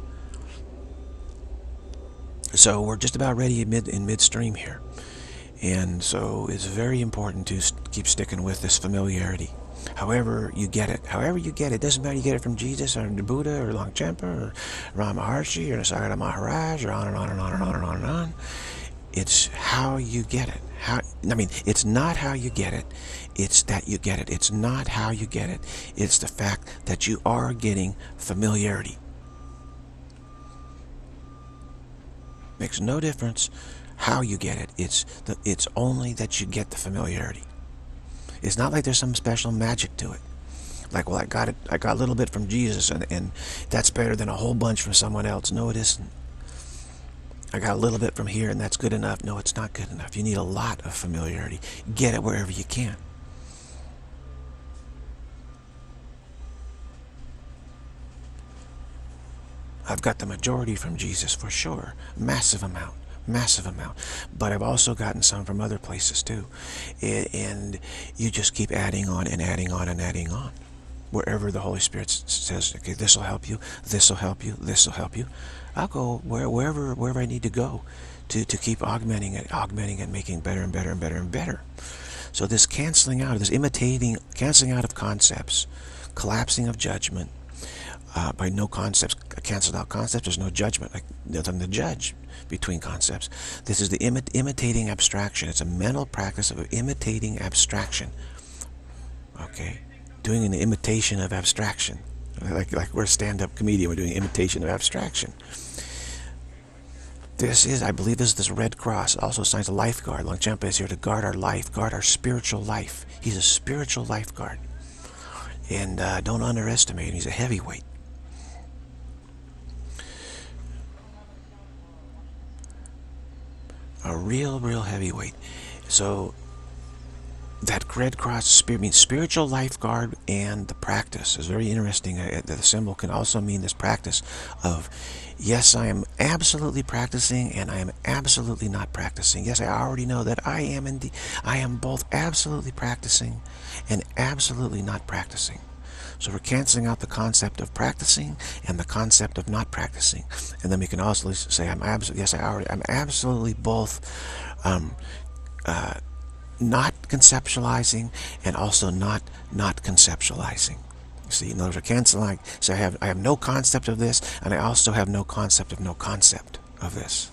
So we're just about ready in midstream here. And so it's very important to keep sticking with this familiarity. However you get it. Doesn't matter you get it from Jesus or the Buddha or Longchenpa or Rama Maharshi or Nisargadatta Maharaj or on and on and on and on and on and on. It's how you get it. It's not how you get it. It's that you get it. It's not how you get it. It's the fact that you are getting familiarity. Makes no difference how you get it. It's only that you get the familiarity. It's not like there's some special magic to it. Like, well, I got a little bit from Jesus, and that's better than a whole bunch from someone else. No, it isn't. I got a little bit from here, and that's good enough. No, it's not good enough. You need a lot of familiarity. Get it wherever you can. I've got the majority from Jesus for sure. Massive amount. But I've also gotten some from other places too. And you just keep adding on and adding on and adding on. Wherever the Holy Spirit says, okay, this will help you, this will help you, this will help you, I'll go wherever I need to go to keep augmenting it, making better and better and better and better. So this canceling out of concepts, collapsing of judgment, by no concepts, canceled out concepts, there's no judgment, like nothing to judge between concepts. This is the imitating abstraction. It's a mental practice of imitating abstraction. Okay? Doing an imitation of abstraction. Like we're a stand-up comedian, we're doing imitation of abstraction. I believe this is red cross. It also signs a lifeguard. Longchenpa is here to guard our life, guard our spiritual life. He's a spiritual lifeguard. And don't underestimate him. He's a heavyweight. A real heavyweight. So that red cross means spiritual lifeguard, and the practice is very interesting. The symbol can also mean this practice of, yes, I am absolutely practicing, and I am absolutely not practicing. Yes, I already know that I am both absolutely practicing and absolutely not practicing. So we're canceling out the concept of practicing and the concept of not practicing. And then we can also say, I'm absolutely both not conceptualizing and also not conceptualizing. You see, in other words, we're canceling. So I have no concept of this, and I also have no concept of this.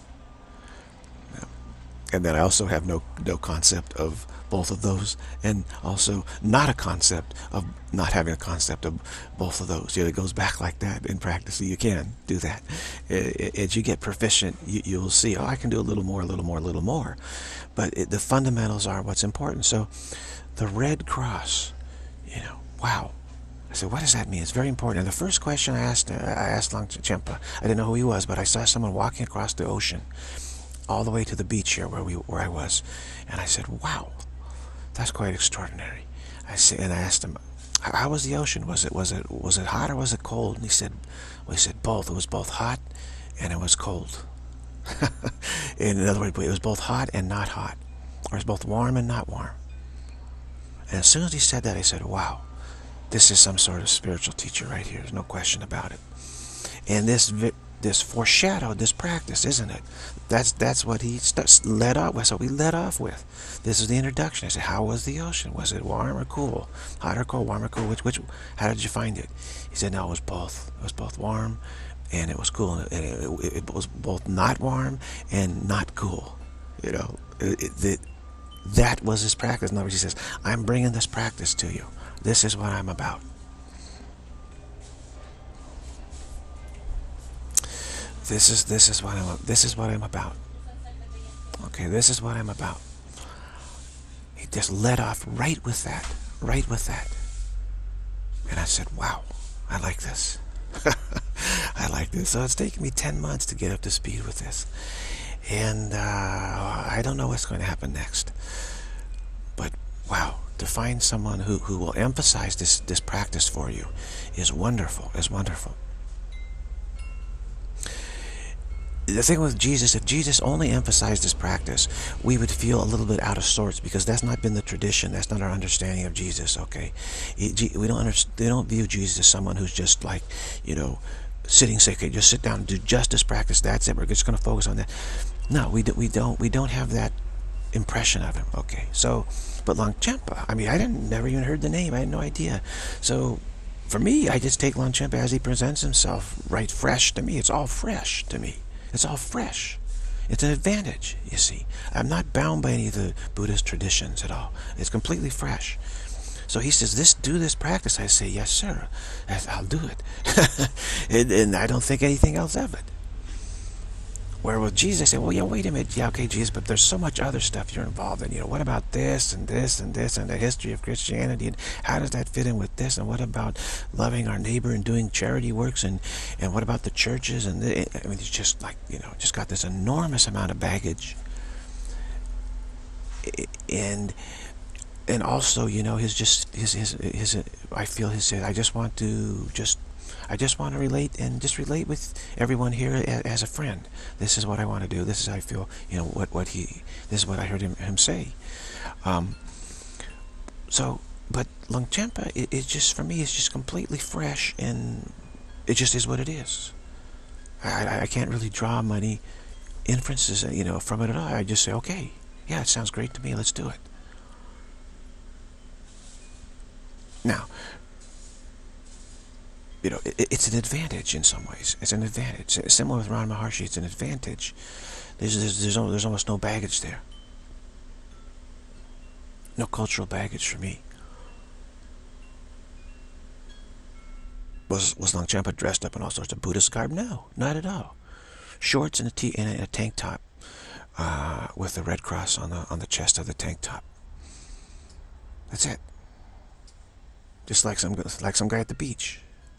And then I also have no concept of both of those, and also not a concept of not having a concept of both of those. It goes back like that in practice. So you can do that. As you get proficient, you'll see, I can do a little more. But the fundamentals are what's important. So the red cross, wow. said, what does that mean? It's very important. And the first question I asked Longchenpa, I didn't know who he was, but I saw someone walking across the ocean all the way to the beach here where I was. And I said, wow, that's quite extraordinary. And I asked him, how was the ocean? Was it hot or was it cold? And he said, both. It was both hot and it was cold. In other words, it was both hot and not hot. Or it was both warm and not warm. And as soon as he said that, I said, wow, this is some sort of spiritual teacher right here. There's no question about it. And this foreshadowed this practice, isn't it? That's what he led off with. That's what we led off with. This is the introduction. I said, how was the ocean? Was it warm or cool? Hot or cold? Warm or cool? How did you find it? He said, no, it was both. It was both warm and it was cool. And it was both not warm and not cool. You know, that was his practice. In other words, he says, I'm bringing this practice to you. This is what I'm about. This is what I'm about. Okay, this is what I'm about. He just led off right with that. And I said, wow, I like this. I like this. So it's taken me 10 months to get up to speed with this. And I don't know what's going to happen next. But wow, to find someone who will emphasize this practice for you is wonderful, The thing with Jesus, if Jesus only emphasized this practice, we would feel a little bit out of sorts, because that's not been the tradition. That's not our understanding of Jesus. Okay, they don't view Jesus as someone who's just like, you know, sitting, say, okay, just sit down and do just this practice. That's it. We're just going to focus on that. No, we don't have that impression of him. Okay, so but Longchenpa, I mean, I never even heard the name. I had no idea. So for me, I just take Longchenpa as he presents himself, right, fresh to me. It's all fresh to me. It's all fresh. It's an advantage, you see. I'm not bound by any of the Buddhist traditions at all. It's completely fresh. So he says, do this practice. I say, yes, sir. I'll do it. and I don't think anything else of it. Where with Jesus, I say, well, yeah, wait a minute. Yeah, okay, Jesus, but there's so much other stuff you're involved in. You know, what about this and this and this and the history of Christianity, and how does that fit in with this? And what about loving our neighbor and doing charity works? And what about the churches? And I mean, it's just like, you know, just got this enormous amount of baggage. And also, you know, I feel his I just want to relate with everyone here as a friend. This is what I want to do. This is how I feel. You know this is what I heard him say. But Longchenpa, it just, for me, it's just completely fresh, and it just is what it is. I can't really draw many inferences, you know, from it at all. I just say, okay, yeah, it sounds great to me. Let's do it. Now, you know, it's an advantage in some ways. It's an advantage. Similar with Ramana Maharshi, it's an advantage. There's almost no baggage there. No cultural baggage for me. Was Longchenpa dressed up in all sorts of Buddhist garb? No, not at all. Shorts and a tank top, with the red cross on the chest of the tank top. That's it. Just like some guy at the beach.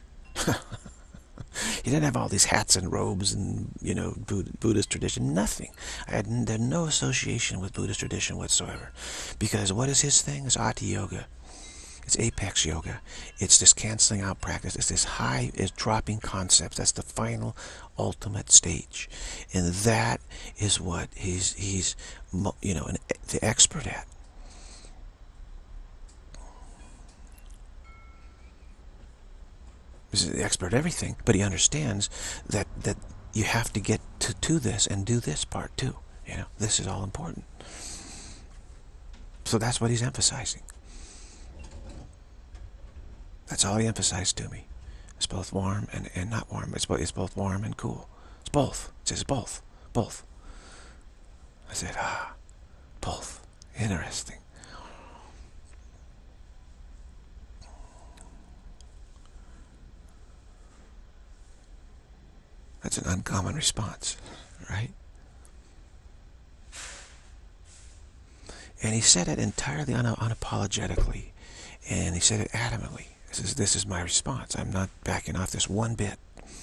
He didn't have all these hats and robes and, you know, Buddhist tradition. Nothing. I had no association with Buddhist tradition whatsoever. Because what is his thing? It's Ati Yoga. It's apex yoga. It's this canceling out practice. It's this it's dropping concepts. That's the final, ultimate stage. And that is what he's you know, the expert at. He's the expert at everything, but he understands that you have to get to this and do this part too. You know, this is all important. So that's what he's emphasizing. That's all he emphasized to me. It's both warm and not warm. It's both warm and cool. It's both. It says both. Both. I said, both. Interesting. That's an uncommon response, right? And he said it entirely unapologetically, and he said it adamantly. This is my response. I'm not backing off this one bit.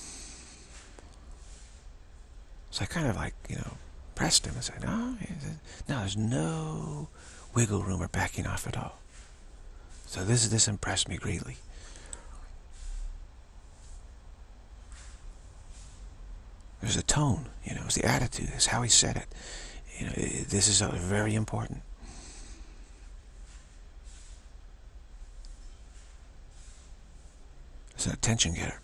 So I kind of like, pressed him and said, no, there's no wiggle room or backing off at all. So this impressed me greatly. There's a tone, it's the attitude, it's how he said it. This is very important. It's an attention getter.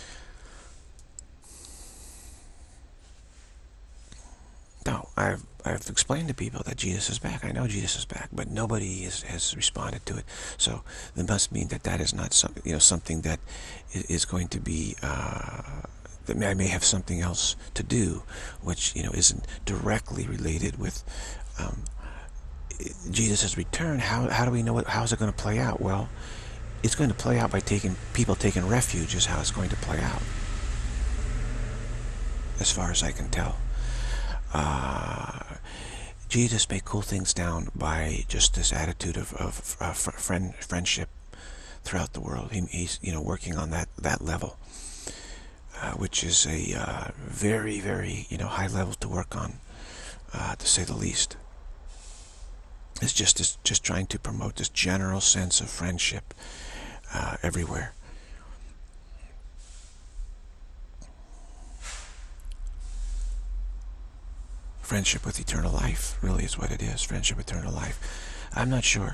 No, I've explained to people that Jesus is back. I know Jesus is back, but nobody has responded to it. So that must mean that is not something that is going to be that I may have something else to do, which isn't directly related with Jesus' return. How do we know how is it going to play out? Well, it's going to play out by people taking refuge is how it's going to play out, as far as I can tell. Jesus may cool things down by just this attitude of friendship throughout the world. He's working on that level, which is a very, very high level to work on, to say the least. It's just trying to promote this general sense of friendship everywhere. Friendship with eternal life really is what it is. Friendship with eternal life. I'm not sure.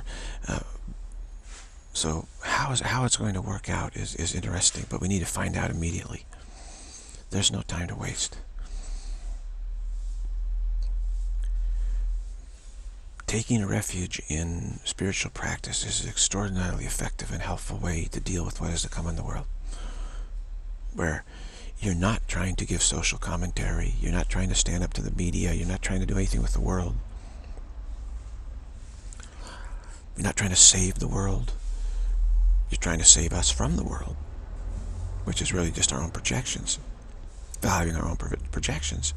So how it's going to work out is interesting, but we need to find out immediately. There's no time to waste. Taking refuge in spiritual practice is an extraordinarily effective and helpful way to deal with what is to come in the world, where you're not trying to give social commentary, you're not trying to stand up to the media, you're not trying to do anything with the world. You're not trying to save the world. You're trying to save us from the world, which is really just our own projections, valuing our own projections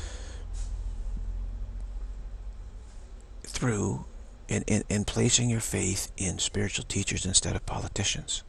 through and placing your faith in spiritual teachers instead of politicians.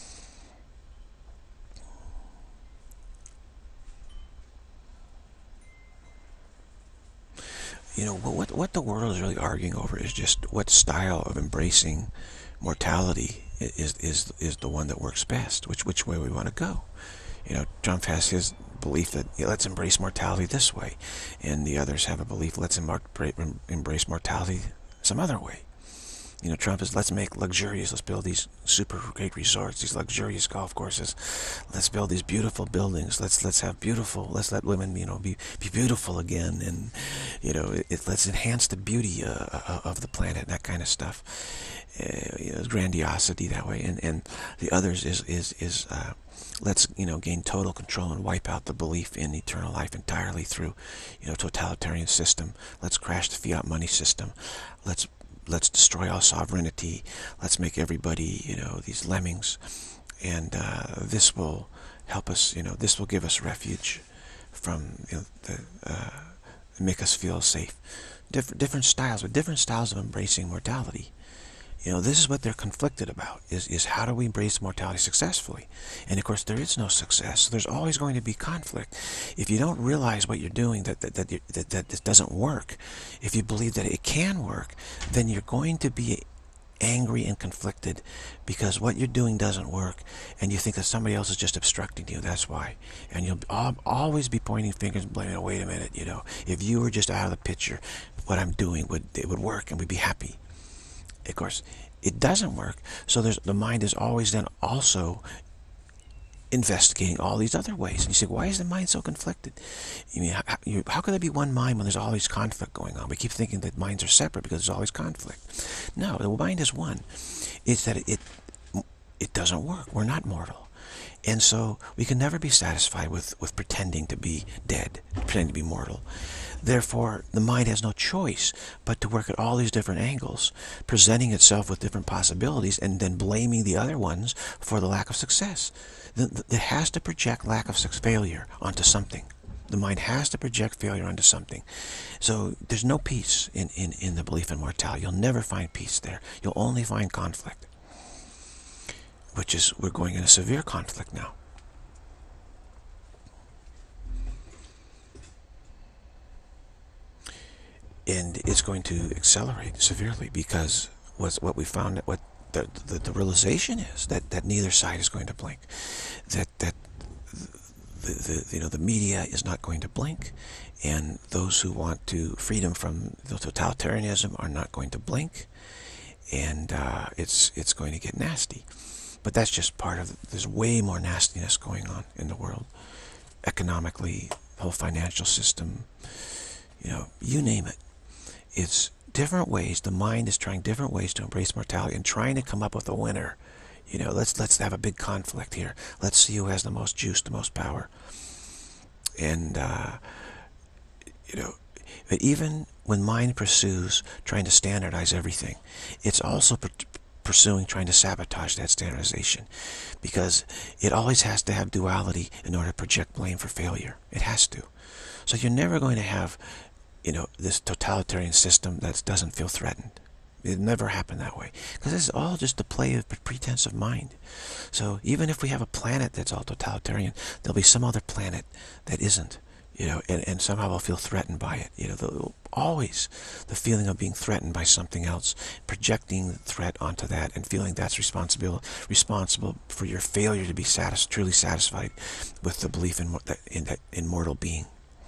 What the world is really arguing over is just what style of embracing mortality is the one that works best, which way we want to go. Trump has his belief that let's embrace mortality this way, and the others have a belief let's embrace mortality some other way. Trump is let's make luxurious, let's build these super great resorts, these luxurious golf courses, let's build these beautiful buildings, let's have beautiful, let's let women be beautiful again, and let's enhance the beauty of the planet, that kind of stuff. Grandiosity that way, and the others is let's gain total control and wipe out the belief in eternal life entirely through totalitarian system. Let's crash the fiat money system. Let's destroy all sovereignty. Let's make everybody, these lemmings. And this will help us, this will give us refuge from, make us feel safe. Different styles, but different styles of embracing mortality. This is what they're conflicted about, is how do we embrace mortality successfully? And of course, there is no success. So there's always going to be conflict. If you don't realize what you're doing, that this doesn't work, if you believe that it can work, then you're going to be angry and conflicted because what you're doing doesn't work, and you think that somebody else is just obstructing you. That's why. And you'll always be pointing fingers and blaming, wait a minute, if you were just out of the picture, what I'm doing would work and we'd be happy. Of course, it doesn't work, so the mind is always then also investigating all these other ways. And you say, why is the mind so conflicted? How could there be one mind when there's always conflict going on? We keep thinking that minds are separate because there's always conflict. No, the mind is one. It's that it doesn't work. We're not mortal. And so we can never be satisfied with pretending to be dead, pretending to be mortal. Therefore, the mind has no choice but to work at all these different angles, presenting itself with different possibilities, and then blaming the other ones for the lack of success. It has to project lack of failure onto something. The mind has to project failure onto something. So there's no peace in the belief in mortality. You'll never find peace there. You'll only find conflict. which is we're going into severe conflict now. And it's going to accelerate severely, because what we found, what the realization is that neither side is going to blink. That the media is not going to blink, and those who want to freedom from the totalitarianism are not going to blink, and it's going to get nasty. But that's just part of it. There's way more nastiness going on in the world, economically, the whole financial system, you name it. It's different ways. The mind is trying different ways to embrace mortality and trying to come up with a winner. Let's have a big conflict here. Let's see who has the most juice, the most power. And but even when mind pursues trying to standardize everything, it's also pursuing trying to sabotage that standardization, because it always has to have duality in order to project blame for failure. It has to. So you're never going to have this totalitarian system that doesn't feel threatened. It never happened that way, because this is all just a play of pretense of mind. So even if we have a planet that's all totalitarian, there'll be some other planet that isn't, and somehow we'll feel threatened by it. Always the feeling of being threatened by something else, projecting the threat onto that, and feeling that's responsible for your failure to be truly satisfied with the belief in that immortal being.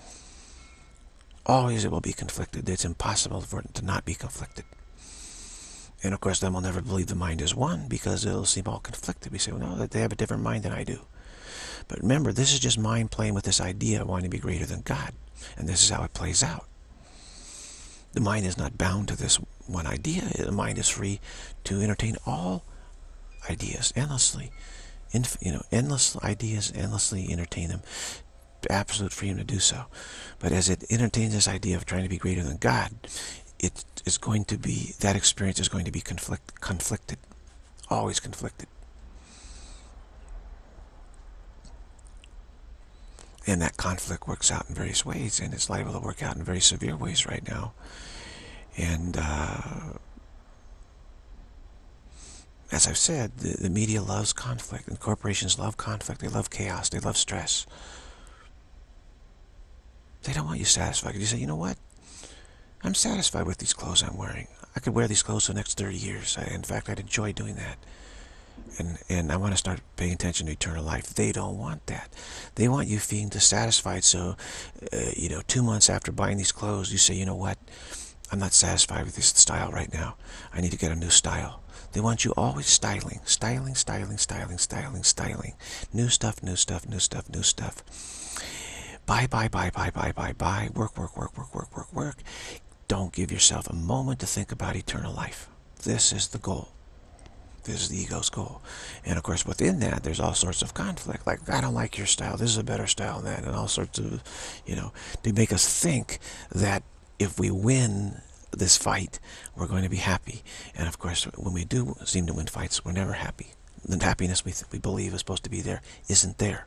Always it will be conflicted. It's impossible for it to not be conflicted. And of course, then we'll never believe the mind is one, because it'll seem all conflicted. We say, well, no, that they have a different mind than I do. But remember, this is just mind playing with this idea of wanting to be greater than God. And this is how it plays out. The mind is not bound to this one idea. The mind is free to entertain all ideas endlessly. Endless ideas, endlessly entertain them. Absolute freedom to do so. But as it entertains this idea of trying to be greater than God, it is going to be, that experience is going to be conflicted. Always conflicted. And that conflict works out in various ways, and it's liable to work out in very severe ways right now. And as I've said, the media loves conflict, and corporations love conflict. They love chaos. They love stress. They don't want you satisfied. You say, you know what? I'm satisfied with these clothes I'm wearing. I could wear these clothes for the next 30 years. In fact, I'd enjoy doing that. And I want to start paying attention to eternal life. They don't want that. They want you feeling dissatisfied. So, 2 months after buying these clothes, you say, you know what? I'm not satisfied with this style right now. I need to get a new style. They want you always styling. Styling, styling, styling, styling, styling. New stuff, new stuff, new stuff, new stuff. Buy, buy, buy, buy, buy, buy, buy. Work, work, work, work, work, work, work. Don't give yourself a moment to think about eternal life. This is the goal. This is the ego's goal. And of course, within that, there's all sorts of conflict. Like, I don't like your style. This is a better style than that. And all sorts of, to make us think that if we win this fight, we're going to be happy. And of course, when we do seem to win fights, we're never happy. The happiness we believe is supposed to be there isn't there.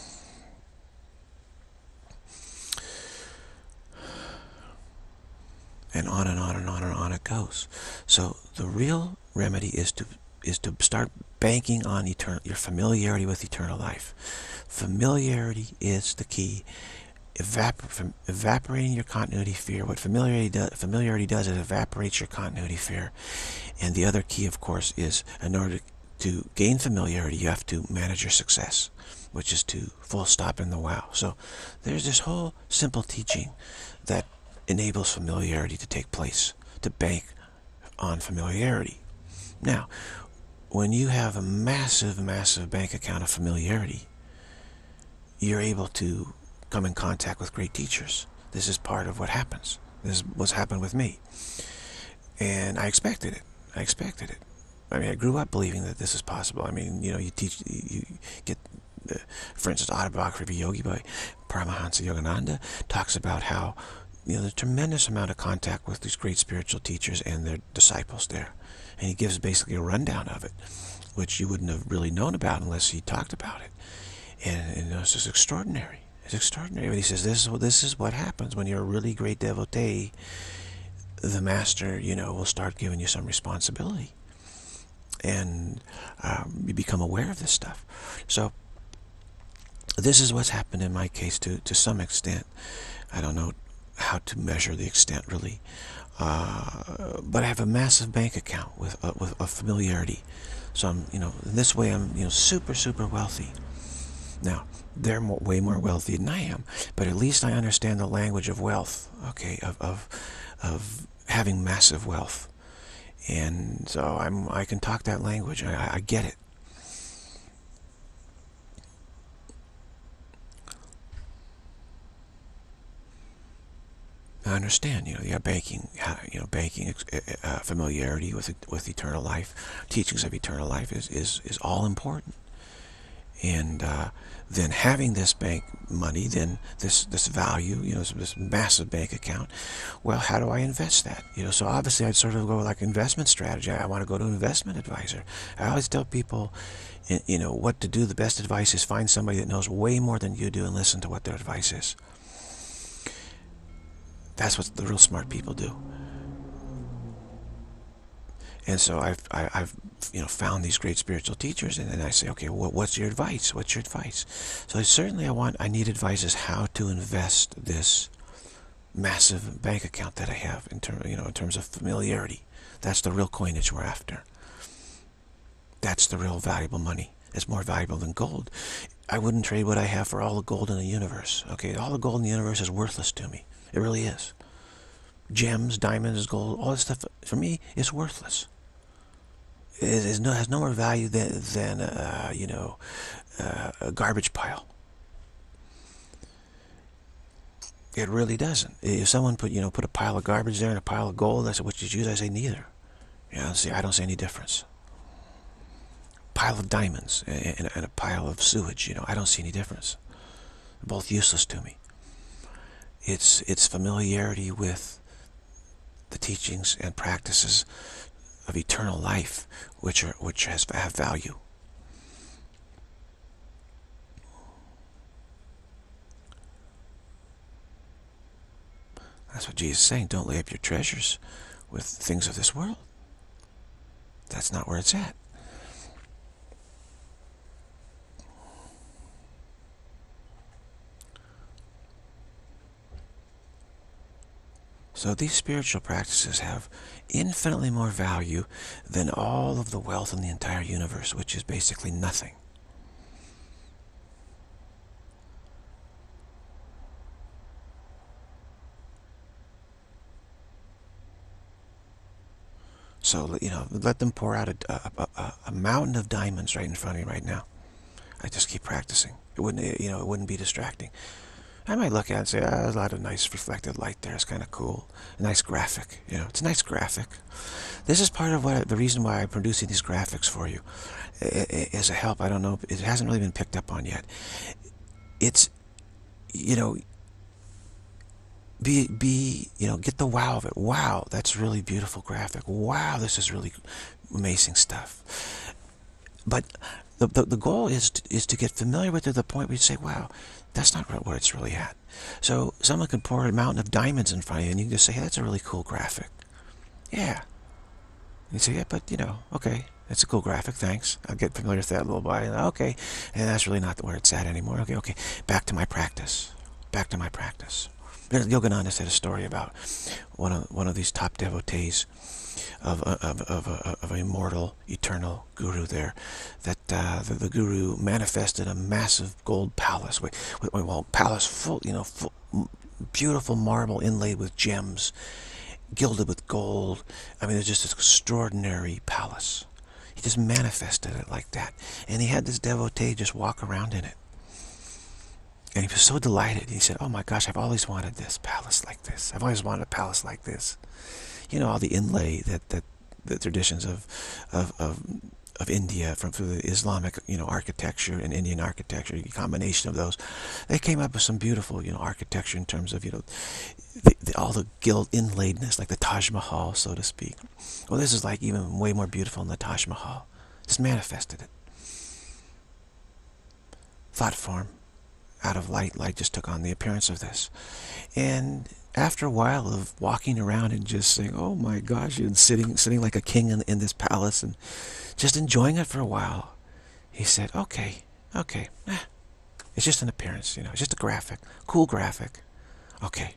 And on and on and on and on it goes. So the real remedy is to start banking on your familiarity with eternal life. Familiarity is the key. Evaporating your continuity fear. What familiarity does is evaporates your continuity fear. And the other key, of course, is in order to gain familiarity, you have to manage your success, which is to full stop in the wow. So there's this whole simple teaching that enables familiarity to take place, to bank on familiarity. Now, when you have a massive, massive bank account of familiarity, you're able to come in contact with great teachers. This is part of what happens. This is what's happened with me. And I expected it. I mean, I grew up believing that this is possible. I mean, you get, for instance, Autobiography of a Yogi by Paramahansa Yogananda talks about how the tremendous amount of contact with these great spiritual teachers and their disciples there. And he gives basically a rundown of it, which you wouldn't have really known about unless he talked about it. And it's just extraordinary. It's extraordinary. But he says, this is what happens when you're a really great devotee. The master, will start giving you some responsibility. and you become aware of this stuff. So this is what's happened in my case to some extent. I don't know how to measure the extent really, but I have a massive bank account with a familiarity. So I'm, in this way I'm, super wealthy. Now they're way more wealthy than I am, but at least I understand the language of wealth. Okay, of having massive wealth, and so I can talk that language. I get it. I understand, banking, banking familiarity with eternal life, teachings of eternal life is all important. And then having this bank money, then this value, this massive bank account. Well, how do I invest that? So obviously I'd sort of go like investment strategy. I want to go to an investment advisor. I always tell people, what to do. The best advice is find somebody that knows way more than you do and listen to what their advice is. That's what the real smart people do. And so I've found these great spiritual teachers, and then I say, okay, what's your advice? What's your advice? So certainly I need advice as how to invest this massive bank account that I have in terms of familiarity. That's the real coinage we're after. That's the real valuable money. It's more valuable than gold. I wouldn't trade what I have for all the gold in the universe. Okay, all the gold in the universe is worthless to me. It really is. Gems, diamonds, gold, all this stuff, for me, is worthless. It has no more value than a garbage pile. It really doesn't. If someone put a pile of garbage there and a pile of gold, I said, which did you use? I say neither. I don't see any difference. Pile of diamonds and a pile of sewage, I don't see any difference. They're both useless to me. It's familiarity with the teachings and practices of eternal life, which have value. That's what Jesus is saying. Don't lay up your treasures with things of this world. That's not where it's at. So these spiritual practices have infinitely more value than all of the wealth in the entire universe, which is basically nothing. So, let them pour out a mountain of diamonds right in front of you right now. I just keep practicing. It wouldn't be distracting. I might look at it and say, there's a lot of nice reflected light there. It's kind of cool. A nice graphic. It's a nice graphic. This is part of the reason why I'm producing these graphics for you. As a help, I don't know, it hasn't really been picked up on yet. It's, get the wow of it. Wow, that's really beautiful graphic. Wow, this is really amazing stuff. But the goal is to get familiar with it to the point where you say, wow, that's not where it's really at. So someone could pour a mountain of diamonds in front of you, and you can just say, hey, that's a really cool graphic. Yeah. And you say, yeah, but, okay, that's a cool graphic, thanks. I'll get familiar with that a little bit. Okay, and that's really not where it's at anymore. Okay, back to my practice. Back to my practice. Yogananda said a story about one of these top devotees of an immortal, eternal guru there, that the guru manifested a massive gold palace, palace full, beautiful marble inlaid with gems, gilded with gold. I mean, it's just this extraordinary palace. He just manifested it like that, and he had this devotee just walk around in it. And he was so delighted. He said, oh my gosh, I've always wanted this palace like this. I've always wanted a palace like this. All the inlay that the traditions of India from the Islamic architecture and Indian architecture, a combination of those, they came up with some beautiful architecture in terms of all the gilt inlaidness, like the Taj Mahal, so to speak. Well, this is like even way more beautiful than the Taj Mahal. Just manifested it. Thought form. Out of light just took on the appearance of this. And after a while of walking around and just saying, oh my gosh, and sitting like a king in this palace and just enjoying it for a while, he said, okay, it's just an appearance, you know, it's just a graphic, cool graphic. Okay,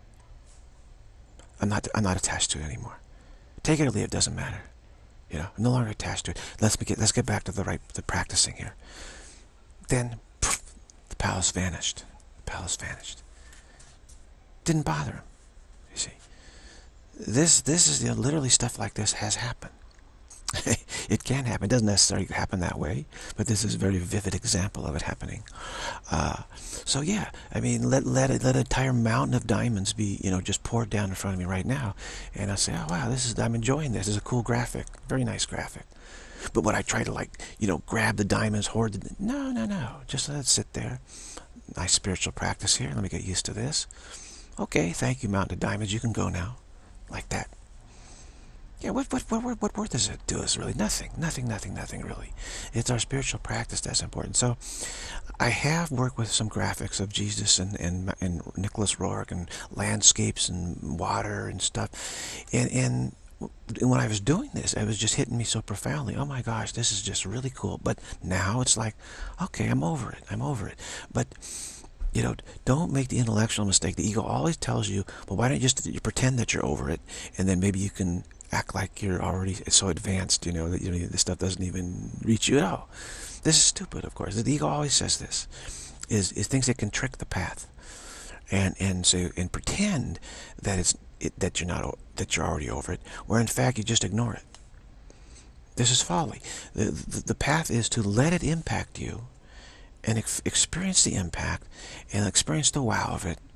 I'm not attached to it anymore. Take it or leave it, doesn't matter. You know, I'm no longer attached to it. Let's get back to the practicing here. Then poof, the palace vanished. The palace vanished. Didn't bother him. You see, this is, you know, literally stuff like this has happened. It can happen. It doesn't necessarily happen that way, but this is a very vivid example of it happening. So yeah, I mean, let an entire mountain of diamonds be, you know, just poured down in front of me right now, and I'll say, oh wow, I'm enjoying this. This is a cool graphic, very nice graphic. But would I try to, like, you know, grab the diamonds, hoard the... No. Just let it sit there. Nice spiritual practice here. Let me get used to this. Okay, thank you, mountain of diamonds. You can go now, like that. Yeah, what worth does it do us, really? Nothing really. It's our spiritual practice that's important. So I have worked with some graphics of Jesus and Nicholas Rourke and landscapes and water and stuff. And when I was doing this, it was just hitting me so profoundly. Oh my gosh, this is just really cool. But now it's like, okay, I'm over it. But, you know, don't make the intellectual mistake. The ego always tells you, well, why don't you pretend that you're over it, and then maybe you can act like you're already so advanced, you know, that, you know, this stuff doesn't even reach you at all. This is stupid, of course. The ego always says this, is thinks it can trick the path, and pretend that that you're already over it, where in fact you just ignore it. This is folly. The path is to let it impact you, and experience the impact, and experience the wow of it,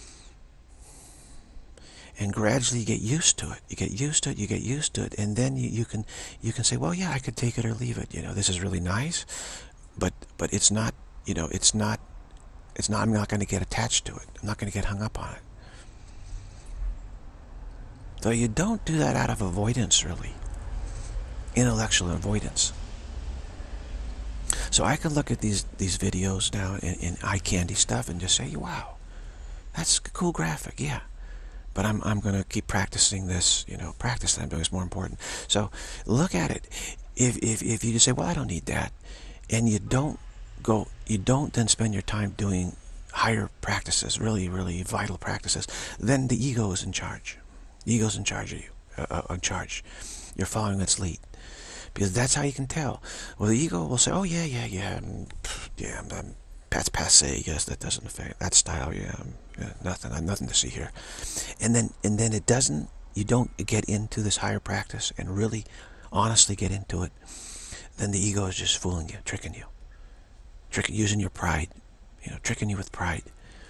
and gradually you get used to it. You get used to it, and then you can say, well, yeah, I could take it or leave it. You know, this is really nice, but it's not. You know, it's not. I'm not going to get attached to it. I'm not going to get hung up on it. Though you don't do that out of avoidance, really. Intellectual avoidance. So I can look at these videos now in eye candy stuff and just say, wow, that's a cool graphic, yeah. But I'm going to keep practicing this, you know, practice that I'm doing is more important. So look at it. If you just say, well, I don't need that, and you don't then spend your time doing higher practices, really, really vital practices, then the ego is in charge. The ego's in charge of you, You're following its lead. Because that's how you can tell. Well, the ego will say, oh, yeah, that's passe, yes, that doesn't affect that style, yeah, nothing to see here. And then it doesn't, you don't get into this higher practice and really honestly get into it, then the ego is just fooling you, tricking you, using your pride, you know, tricking you with pride.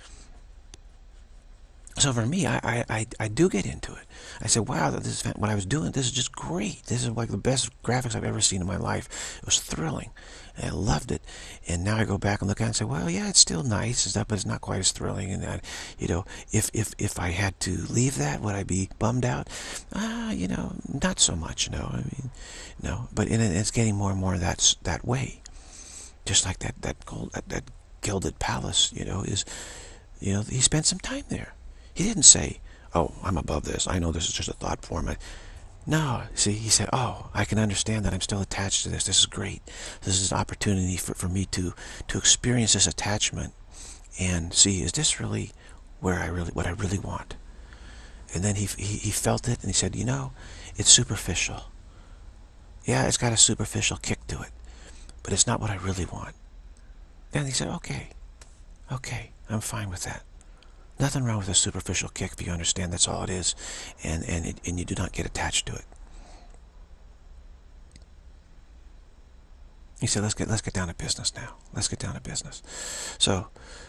So for me, I do get into it. I say, wow, this is what I was doing. This is just great. This is like the best graphics I've ever seen in my life. It was thrilling, and I loved it. And now I go back and look at it and say, well, yeah, it's still nice and stuff, but it's not quite as thrilling. And that, you know, if I had to leave that, would I be bummed out? You know, not so much. No, I mean, no. But it's getting more and more that way. Just like that gilded palace, you know, is, you know, he spent some time there. He didn't say, oh, I'm above this. I know this is just a thought form. No, see, he said, oh, I can understand that I'm still attached to this. This is great. This is an opportunity for me to experience this attachment and see, is this really what I really want? And then he felt it, and he said, you know, it's superficial. Yeah, it's got a superficial kick to it, but it's not what I really want. Then he said, okay, I'm fine with that. Nothing wrong with a superficial kick if you understand that's all it is, and you do not get attached to it. He said, let's get down to business now. Let's get down to business. So,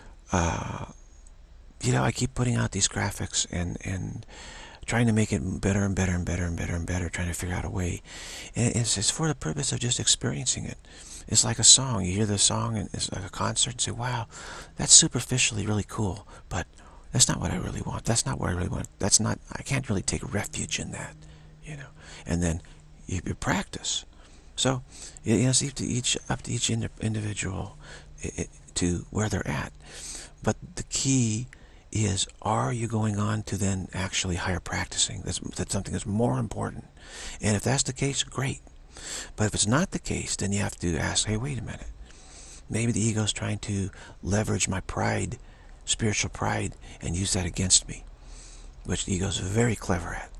you know, I keep putting out these graphics and trying to make it better and better and better and better and better, trying to figure out a way. And it's for the purpose of just experiencing it. It's like a song. You hear the song, and it's like a concert, and say, wow, that's superficially really cool, but that's not what I really want. That's not what I really want. That's not, I can't really take refuge in that, you know. And then you practice. So, you know, it's up to each individual to where they're at. But the key is, are you going on to then actually higher practicing? That's something that's more important. And if that's the case, great. But if it's not the case, then you have to ask, hey, wait a minute. Maybe the ego's trying to leverage my pride, spiritual pride, and use that against me, which the ego's very clever at.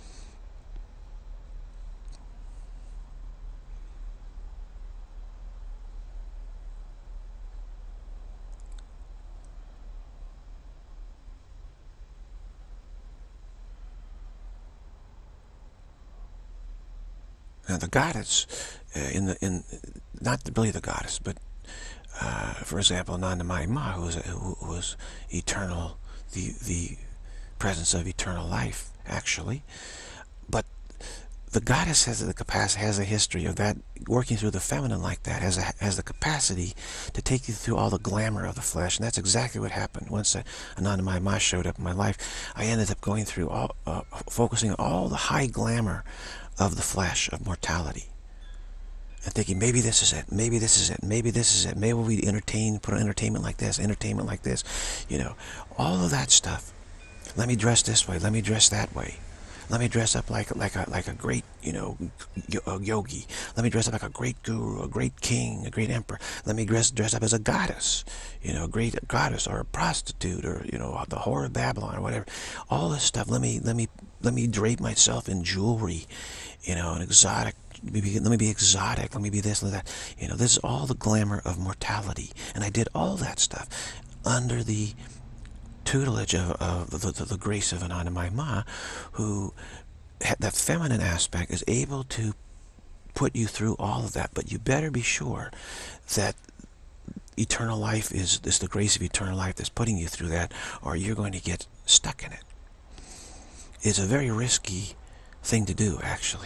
Now the goddess, not really the goddess, but for example, Nanda Ma, who was eternal, the presence of eternal life, actually. But the goddess has the capacity, has a history of that, working through the feminine like that, has the capacity to take you through all the glamour of the flesh, and that's exactly what happened. Once Ananda Ma showed up in my life, I ended up going through focusing on all the high glamour of the flesh, of mortality, and thinking, maybe this is it, maybe this is it, maybe this is it, maybe we put on entertainment like this, all of that stuff. Let me dress this way, let me dress that way, let me dress up like a great, yogi, let me dress up like a great guru, a great king, a great emperor, let me dress up as a goddess, a great goddess, or a prostitute, or the whore of Babylon, or whatever. All this stuff, let me drape myself in jewelry, an exotic, let me be exotic, let me be this, let that. This is all the glamour of mortality. And I did all that stuff under the tutelage of the grace of Ananda Ma, who had that feminine aspect, is able to put you through all of that. But you better be sure that eternal life is the grace of eternal life that's putting you through that, or you're going to get stuck in it. It's a very risky thing to do, actually.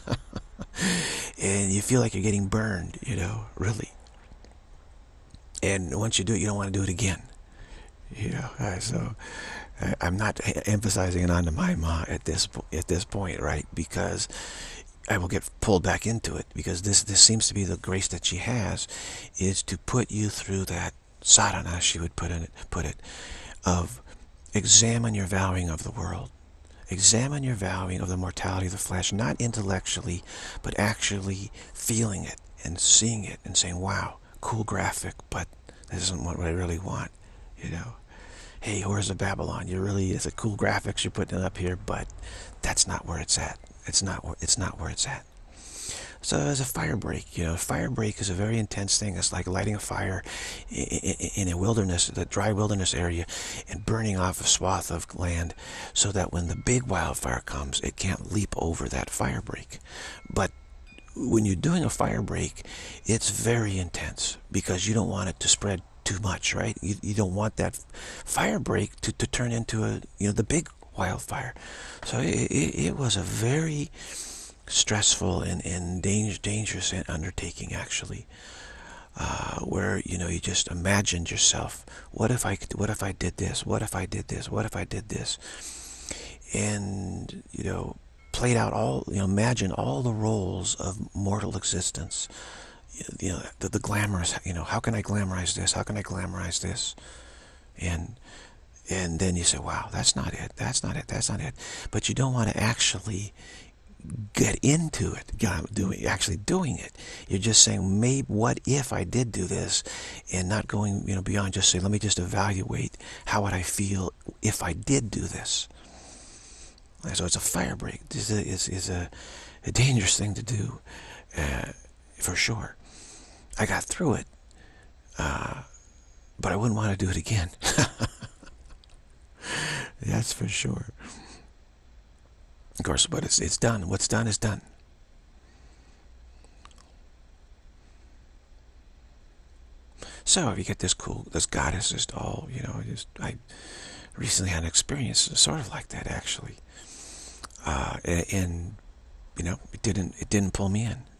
And you feel like you're getting burned, really. And once you do it, you don't want to do it again. So I'm not emphasizing Ananda Ma at this point, right? Because I will get pulled back into it, because this seems to be the grace that she has, is to put you through that sadhana, she would put it, of examine your vowing of the world. Examine your vowing of the mortality of the flesh, not intellectually, but actually feeling it and seeing it and saying, wow, cool graphic, but this isn't what I really want, Hey, where's the Babylon? It's a cool graphics you're putting up here, but that's not where it's at. It's not where it's at. So as a fire break, fire break is a very intense thing. It's like lighting a fire in a wilderness, the dry wilderness area, and burning off a swath of land, so that when the big wildfire comes, it can't leap over that fire break. But when you're doing a fire break, it's very intense, because you don't want it to spread too much, right? You don't want that fire break to turn into the big wildfire. So it was a very stressful and dangerous undertaking, actually, where you just imagined yourself, what if I did this, what if I did this, what if I did this, and played out imagine all the roles of mortal existence, the glamorous, how can I glamorize this, how can I glamorize this, and then you say, wow, that's not it, but you don't want to actually get into it, actually doing it. You're just saying, maybe, what if I did do this, and not going beyond just saying, let me just evaluate how would I feel if I did do this. So it's a fire break. This is a dangerous thing to do, for sure. I got through it, but I wouldn't want to do it again. That's for sure. Of course, but it's done. What's done is done. So if you get this goddess, just all, I recently had an experience sort of like that, actually. And it didn't pull me in.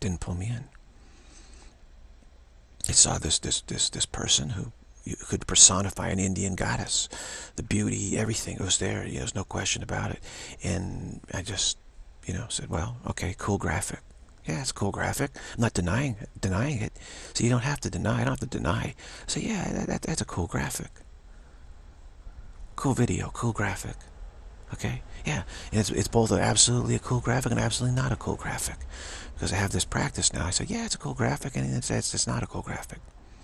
I saw this person who you could personify an Indian goddess, the beauty, everything was there. There's no question about it. And I just, said, well, okay, cool graphic. Yeah, it's a cool graphic. I'm not denying it. So you don't have to deny. I don't have to deny. So yeah, that's a cool graphic. cool video, cool graphic. Okay, yeah, and it's both absolutely a cool graphic and absolutely not a cool graphic, because I have this practice now. I say, yeah, it's a cool graphic, and it's not a cool graphic.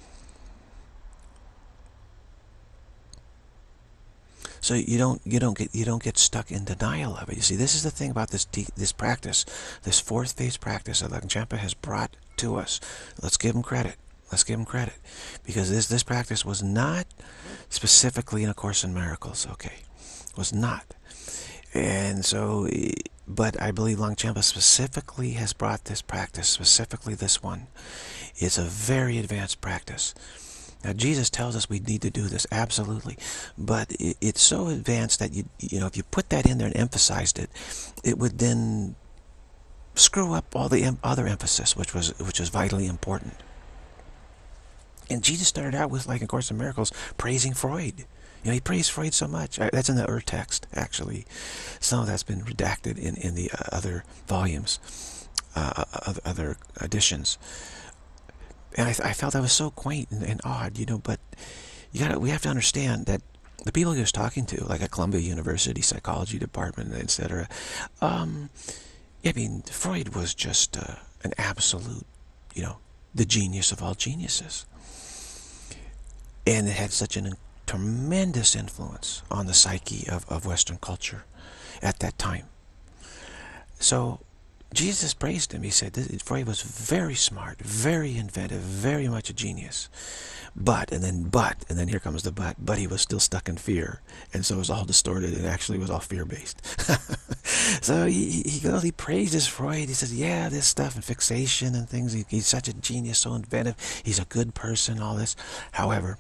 So you don't get stuck in denial of it. You see, this is the thing about this practice, this fourth phase practice that Longchenpa has brought to us. Let's give him credit. Let's give him credit, because this practice was not specifically in A Course in Miracles. Okay, was not. And so, but I believe Longchenpa specifically has brought this practice, specifically this one. It's a very advanced practice. Now, Jesus tells us we need to do this, absolutely. But it's so advanced that, you know, if you put that in there and emphasized it, it would then screw up all the other emphasis, which is vitally important. And Jesus started out with, like in Course in Miracles, praising Freud. You know, he praised Freud so much. That's in the text, actually. Some of that's been redacted in the other volumes, other editions. And I felt that was so quaint and odd, you know. But we have to understand that the people he was talking to, like at Columbia University Psychology Department, etc. I mean, Freud was just an absolute, you know, the genius of all geniuses. And it had such a tremendous influence on the psyche of Western culture at that time. So Jesus praised him. He said Freud was very smart, very inventive, very much a genius. But, and then here comes the but he was still stuck in fear. And so it was all distorted. It actually was all fear-based. So he praises Freud. He says, yeah, this stuff and fixation and things, he's such a genius, so inventive. He's a good person, all this. However,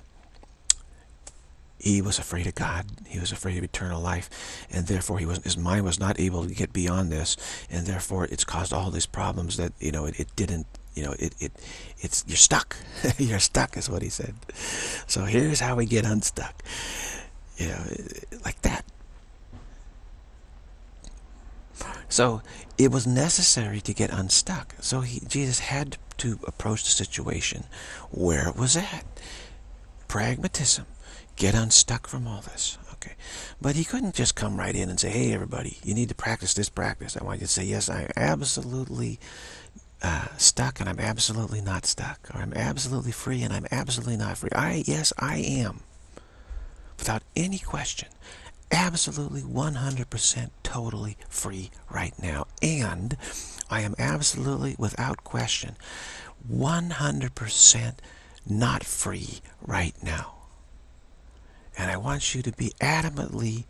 he was afraid of God. He was afraid of eternal life, and therefore his mind was not able to get beyond this, and therefore it's caused all these problems that, you know, it didn't, you know, it's you're stuck. You're stuck is what he said. So here's how we get unstuck, you know, like that. So it was necessary to get unstuck. So Jesus had to approach the situation where it was at. Pragmatism. Get unstuck from all this. Okay. But he couldn't just come right in and say, hey, everybody, you need to practice this practice. I want you to say, yes, I'm absolutely stuck, and I'm absolutely not stuck. Or I'm absolutely free, and I'm absolutely not free. Yes, I am. Without any question. Absolutely 100% totally free right now. And I am absolutely, without question, 100% not free right now. And I want you to be adamantly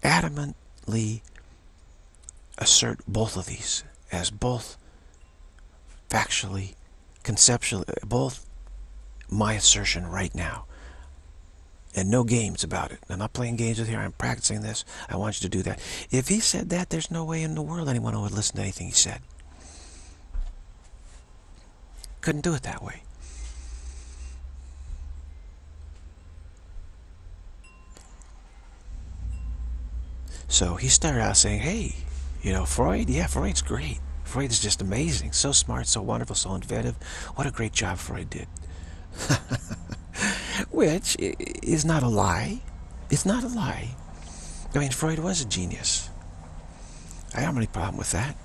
assert both of these as both factually, conceptually, both my assertion right now. And no games about it. I'm not playing games with here. I'm practicing this. I want you to do that. If he said that, there's no way in the world anyone would listen to anything he said. Couldn't do it that way. So he started out saying, hey, you know, Freud, yeah, Freud's great. Freud is just amazing. So smart, so wonderful, so inventive. What a great job Freud did. Which is not a lie. It's not a lie. I mean, Freud was a genius. I don't have any problem with that.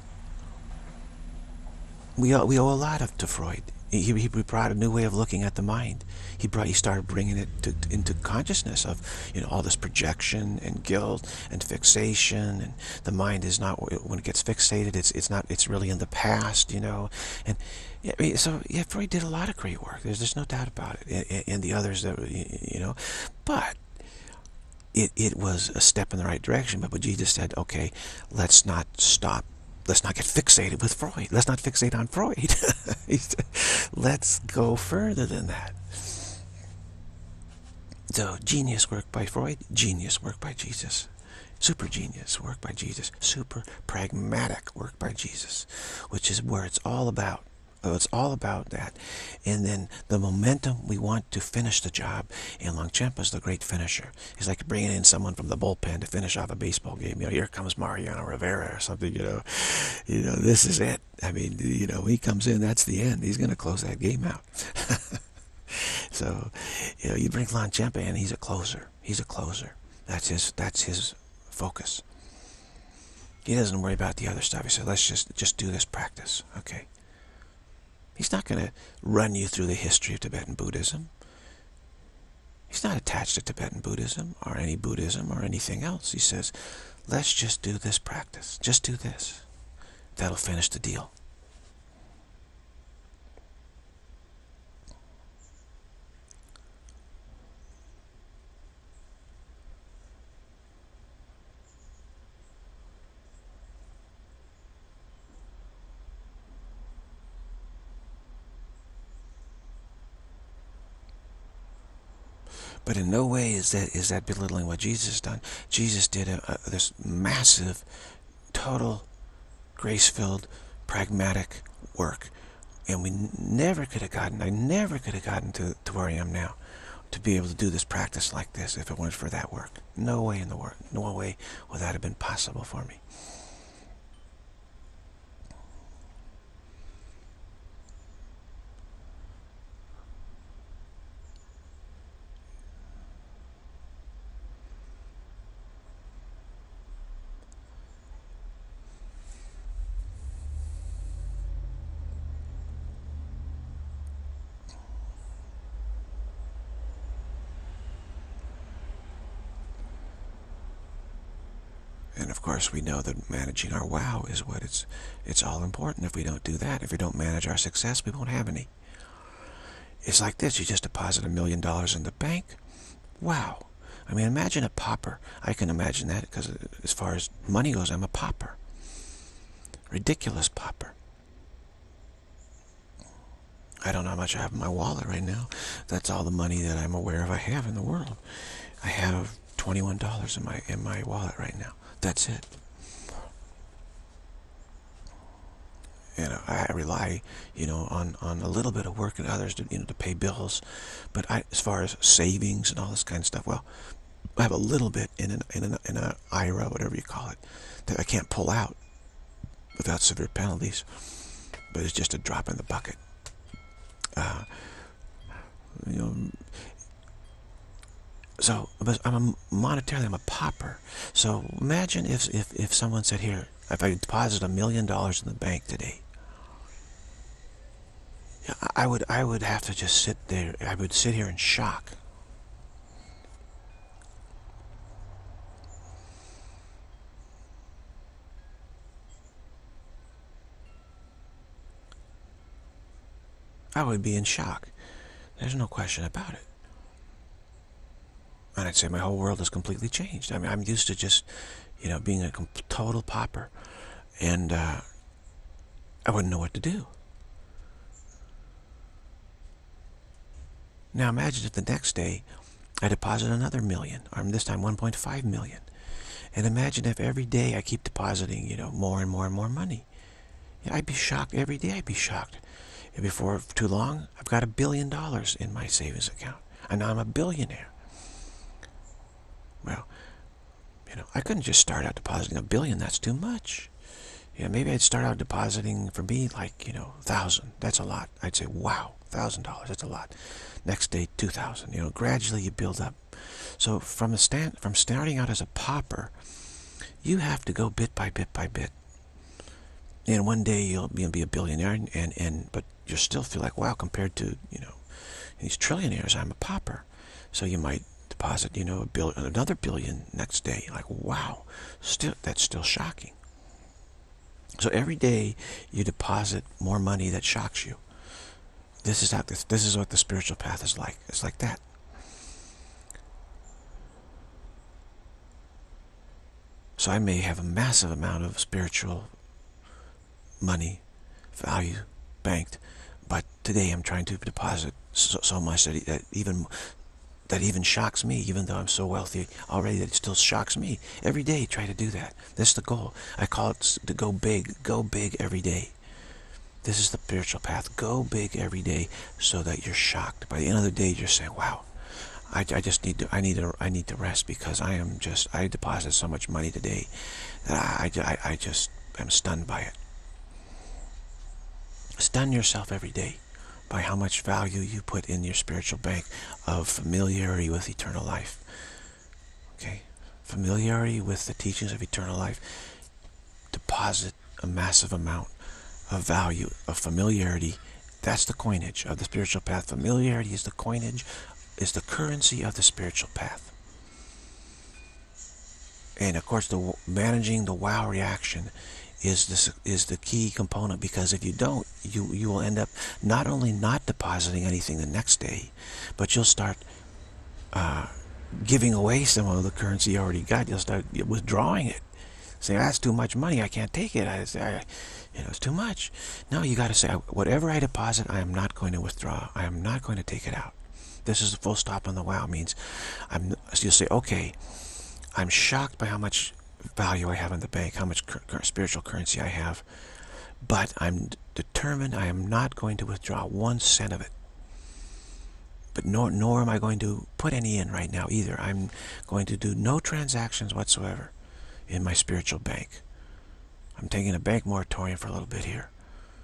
We owe a lot to Freud. He brought a new way of looking at the mind. He started bringing it into consciousness of, you know, all this projection and guilt and fixation, and the mind is not, when it gets fixated, it's really in the past, you know. And yeah, so yeah, Freud did a lot of great work. There's no doubt about it, and the others that, you know, but it was a step in the right direction. But Jesus said, okay, let's not stop. Let's not get fixated with Freud. Let's not fixate on Freud. Let's go further than that. So, genius work by Freud, genius work by Jesus. Super genius work by Jesus. Super pragmatic work by Jesus, which is where it's all about. It's all about that. And then the momentum we want to finish the job. And Longchenpa's the great finisher. He's like bringing in someone from the bullpen to finish off a baseball game. You know, here comes Mariano Rivera or something, you know. You know, this is it. I mean, you know, when he comes in, that's the end. He's going to close that game out. So, you know, you bring Longchenpa in, he's a closer. He's a closer. That's his focus. He doesn't worry about the other stuff. He said, let's just do this practice, okay? He's not going to run you through the history of Tibetan Buddhism. He's not attached to Tibetan Buddhism or any Buddhism or anything else. He says, let's just do this practice. Just do this. That'll finish the deal. But in no way is that belittling what Jesus has done. Jesus did this massive, total, grace-filled, pragmatic work. And we never could have gotten, I never could have gotten to where I am now, to be able to do this practice like this if it weren't for that work. No way in the world, no way would that have been possible for me. And of course we know that managing our wow is what it's all important. If we don't do that, if we don't manage our success, we won't have any. It's like this, you just deposit $1 million in the bank. Wow. I mean, imagine a pauper. I can imagine that because as far as money goes, I'm a pauper. Ridiculous pauper. I don't know how much I have in my wallet right now. That's all the money that I'm aware of I have in the world. I have $21 in my wallet right now. That's it. And I rely, on a little bit of work and others to, to pay bills. But as far as savings and all this kind of stuff, well, I have a little bit in an IRA, whatever you call it, that I can't pull out without severe penalties. But it's just a drop in the bucket. So monetarily, I'm a pauper. So imagine if someone said, here, if I deposit $1 million in the bank today, I would have to just sit there. I would sit here in shock. I would be in shock. There's no question about it. And I'd say my whole world has completely changed. I mean, I'm used to just, being a total pauper. And I wouldn't know what to do. Now imagine if the next day I deposit another $1 million, or this time 1.5 million. And imagine if every day I keep depositing, more and more and more money. I'd be shocked. Every day I'd be shocked. And before too long, I've got $1 billion in my savings account. And now I'm a billionaire. Well, I couldn't just start out depositing $1 billion. That's too much. Maybe I'd start out depositing, for me, like, 1,000. That's a lot. I'd say, wow, $1,000. That's a lot. Next day, 2,000. Gradually you build up. So from starting out as a pauper, you have to go bit by bit by bit. And one day you'll be a billionaire, but you still feel like, wow, compared to these trillionaires, I'm a pauper. So you might deposit another billion next day. Like, wow, that's still shocking. So every day you deposit more money that shocks you. This is what the spiritual path is like. It's like that. So I may have a massive amount of spiritual money, value, banked, but today I'm trying to deposit so much that even shocks me, even though I'm so wealthy already, that it still shocks me. Every day try to do that. That's the goal. I call it to go big. Go big every day. This is the spiritual path. Go big every day so that you're shocked. By the end of the day, you're saying, wow, I need to rest because I deposited so much money today that I'm stunned by it. Stun yourself every day by how much value you put in your spiritual bank of familiarity with eternal life. Okay? Familiarity with the teachings of eternal life. Deposit a massive amount of value, of familiarity. That's the coinage of the spiritual path. Familiarity is the coinage, is the currency of the spiritual path. And of course, managing the wow reaction is the key component, because if you don't, you will end up not only not depositing anything the next day, but you'll start giving away some of the currency you already got. You'll start withdrawing it. Say, that's too much money, I can't take it. It's too much. No, you got to say, whatever I deposit, I am not going to withdraw. I am not going to take it out. This is a full stop on the wow. Means so you'll say, okay, I'm shocked by how much value I have in the bank, how much spiritual currency I have, but I'm determined I am not going to withdraw 1 cent of it. But nor am I going to put any in right now either. I'm going to do no transactions whatsoever in my spiritual bank. I'm taking a bank moratorium for a little bit here.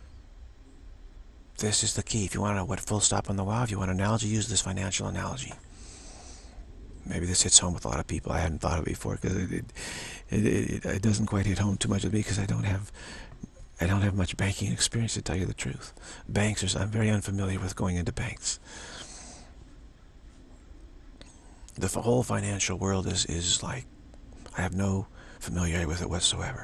This is the key. If you want to know what full stop on the wow, if you want an analogy, use this financial analogy. Maybe this hits home with a lot of people. I hadn't thought of it before, because it doesn't quite hit home too much with me, because I don't have much banking experience, to tell you the truth. Banks, I'm very unfamiliar with going into banks. The whole financial world is like, I have no familiarity with it whatsoever.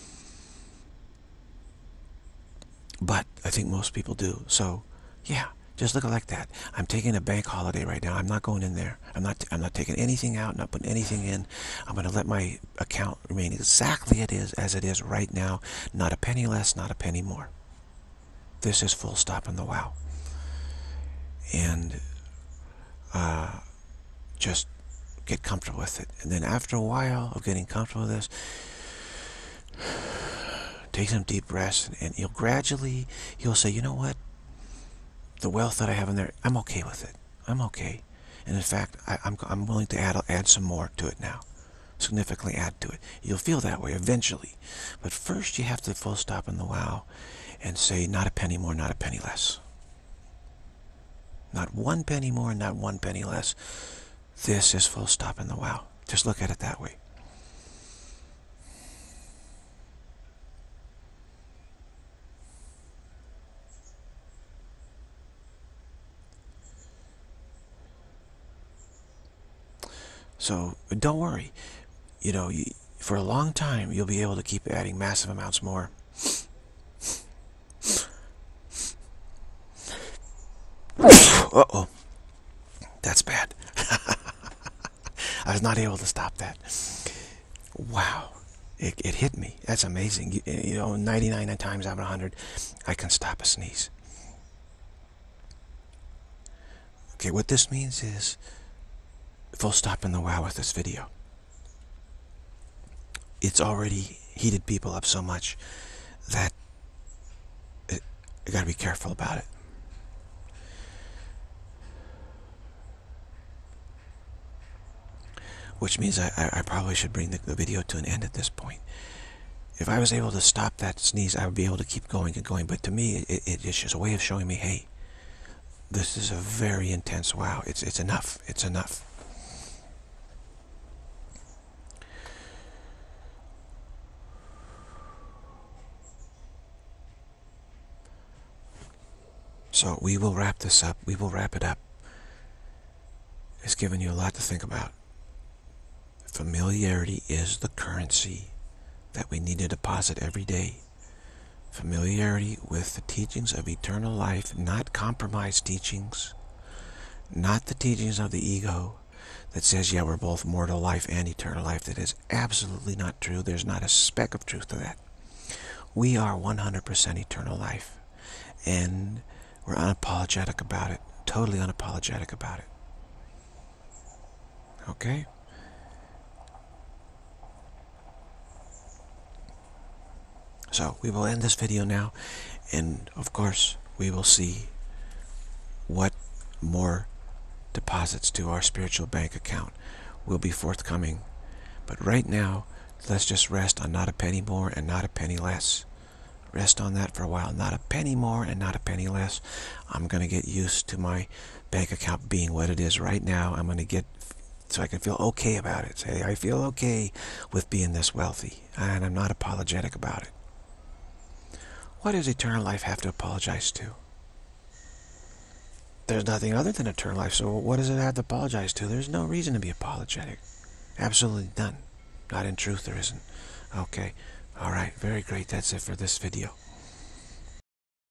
But I think most people do. So, yeah, just look at it like that. I'm taking a bank holiday right now. I'm not going in there. I'm not taking anything out, not putting anything in. I'm going to let my account remain exactly as it is right now. Not a penny less, not a penny more. This is full stop on the wow. And just get comfortable with it. And then after a while of getting comfortable with this, take some deep breaths, and you'll say, you know what? The wealth that I have in there, I'm okay with it. I'm okay. And in fact, I'm willing to add some more to it now. Significantly add to it. You'll feel that way eventually. But first you have to full stop in the wow and say, not a penny more, not a penny less. Not 1 penny more, not 1 penny less. This is full stop in the wow. Just look at it that way. So don't worry. For a long time, you'll be able to keep adding massive amounts more. Uh-oh. That's bad. I was not able to stop that. Wow. It hit me. That's amazing. 99 times out of 100, I can stop a sneeze. Okay, what this means is full stop in the wow with this video. It's already heated people up so much that you got to be careful about it. Which means I probably should bring the video to an end at this point. If I was able to stop that sneeze, I would be able to keep going and going. But to me, it's just a way of showing me, hey, this is a very intense wow. It's enough. It's enough. So we will wrap this up. We will wrap it up. It's given you a lot to think about. Familiarity is the currency that we need to deposit every day. Familiarity with the teachings of eternal life, not compromised teachings, not the teachings of the ego that says, yeah, we're both mortal life and eternal life. That is absolutely not true. There's not a speck of truth to that. We are 100% eternal life, and we're unapologetic about it, totally unapologetic about it. Okay? So we will end this video now, and of course we will see what more deposits to our spiritual bank account will be forthcoming. But right now, let's just rest on not a penny more and not a penny less. Rest on that for a while. Not a penny more and not a penny less. I'm going to get used to my bank account being what it is right now. I'm going to get So I can feel okay about it. Say, I feel okay with being this wealthy, and I'm not apologetic about it. What does eternal life have to apologize to? There's nothing other than eternal life, so what does it have to apologize to? There's no reason to be apologetic. Absolutely none. Not in truth, there isn't. Okay. All right. Very great. That's it for this video.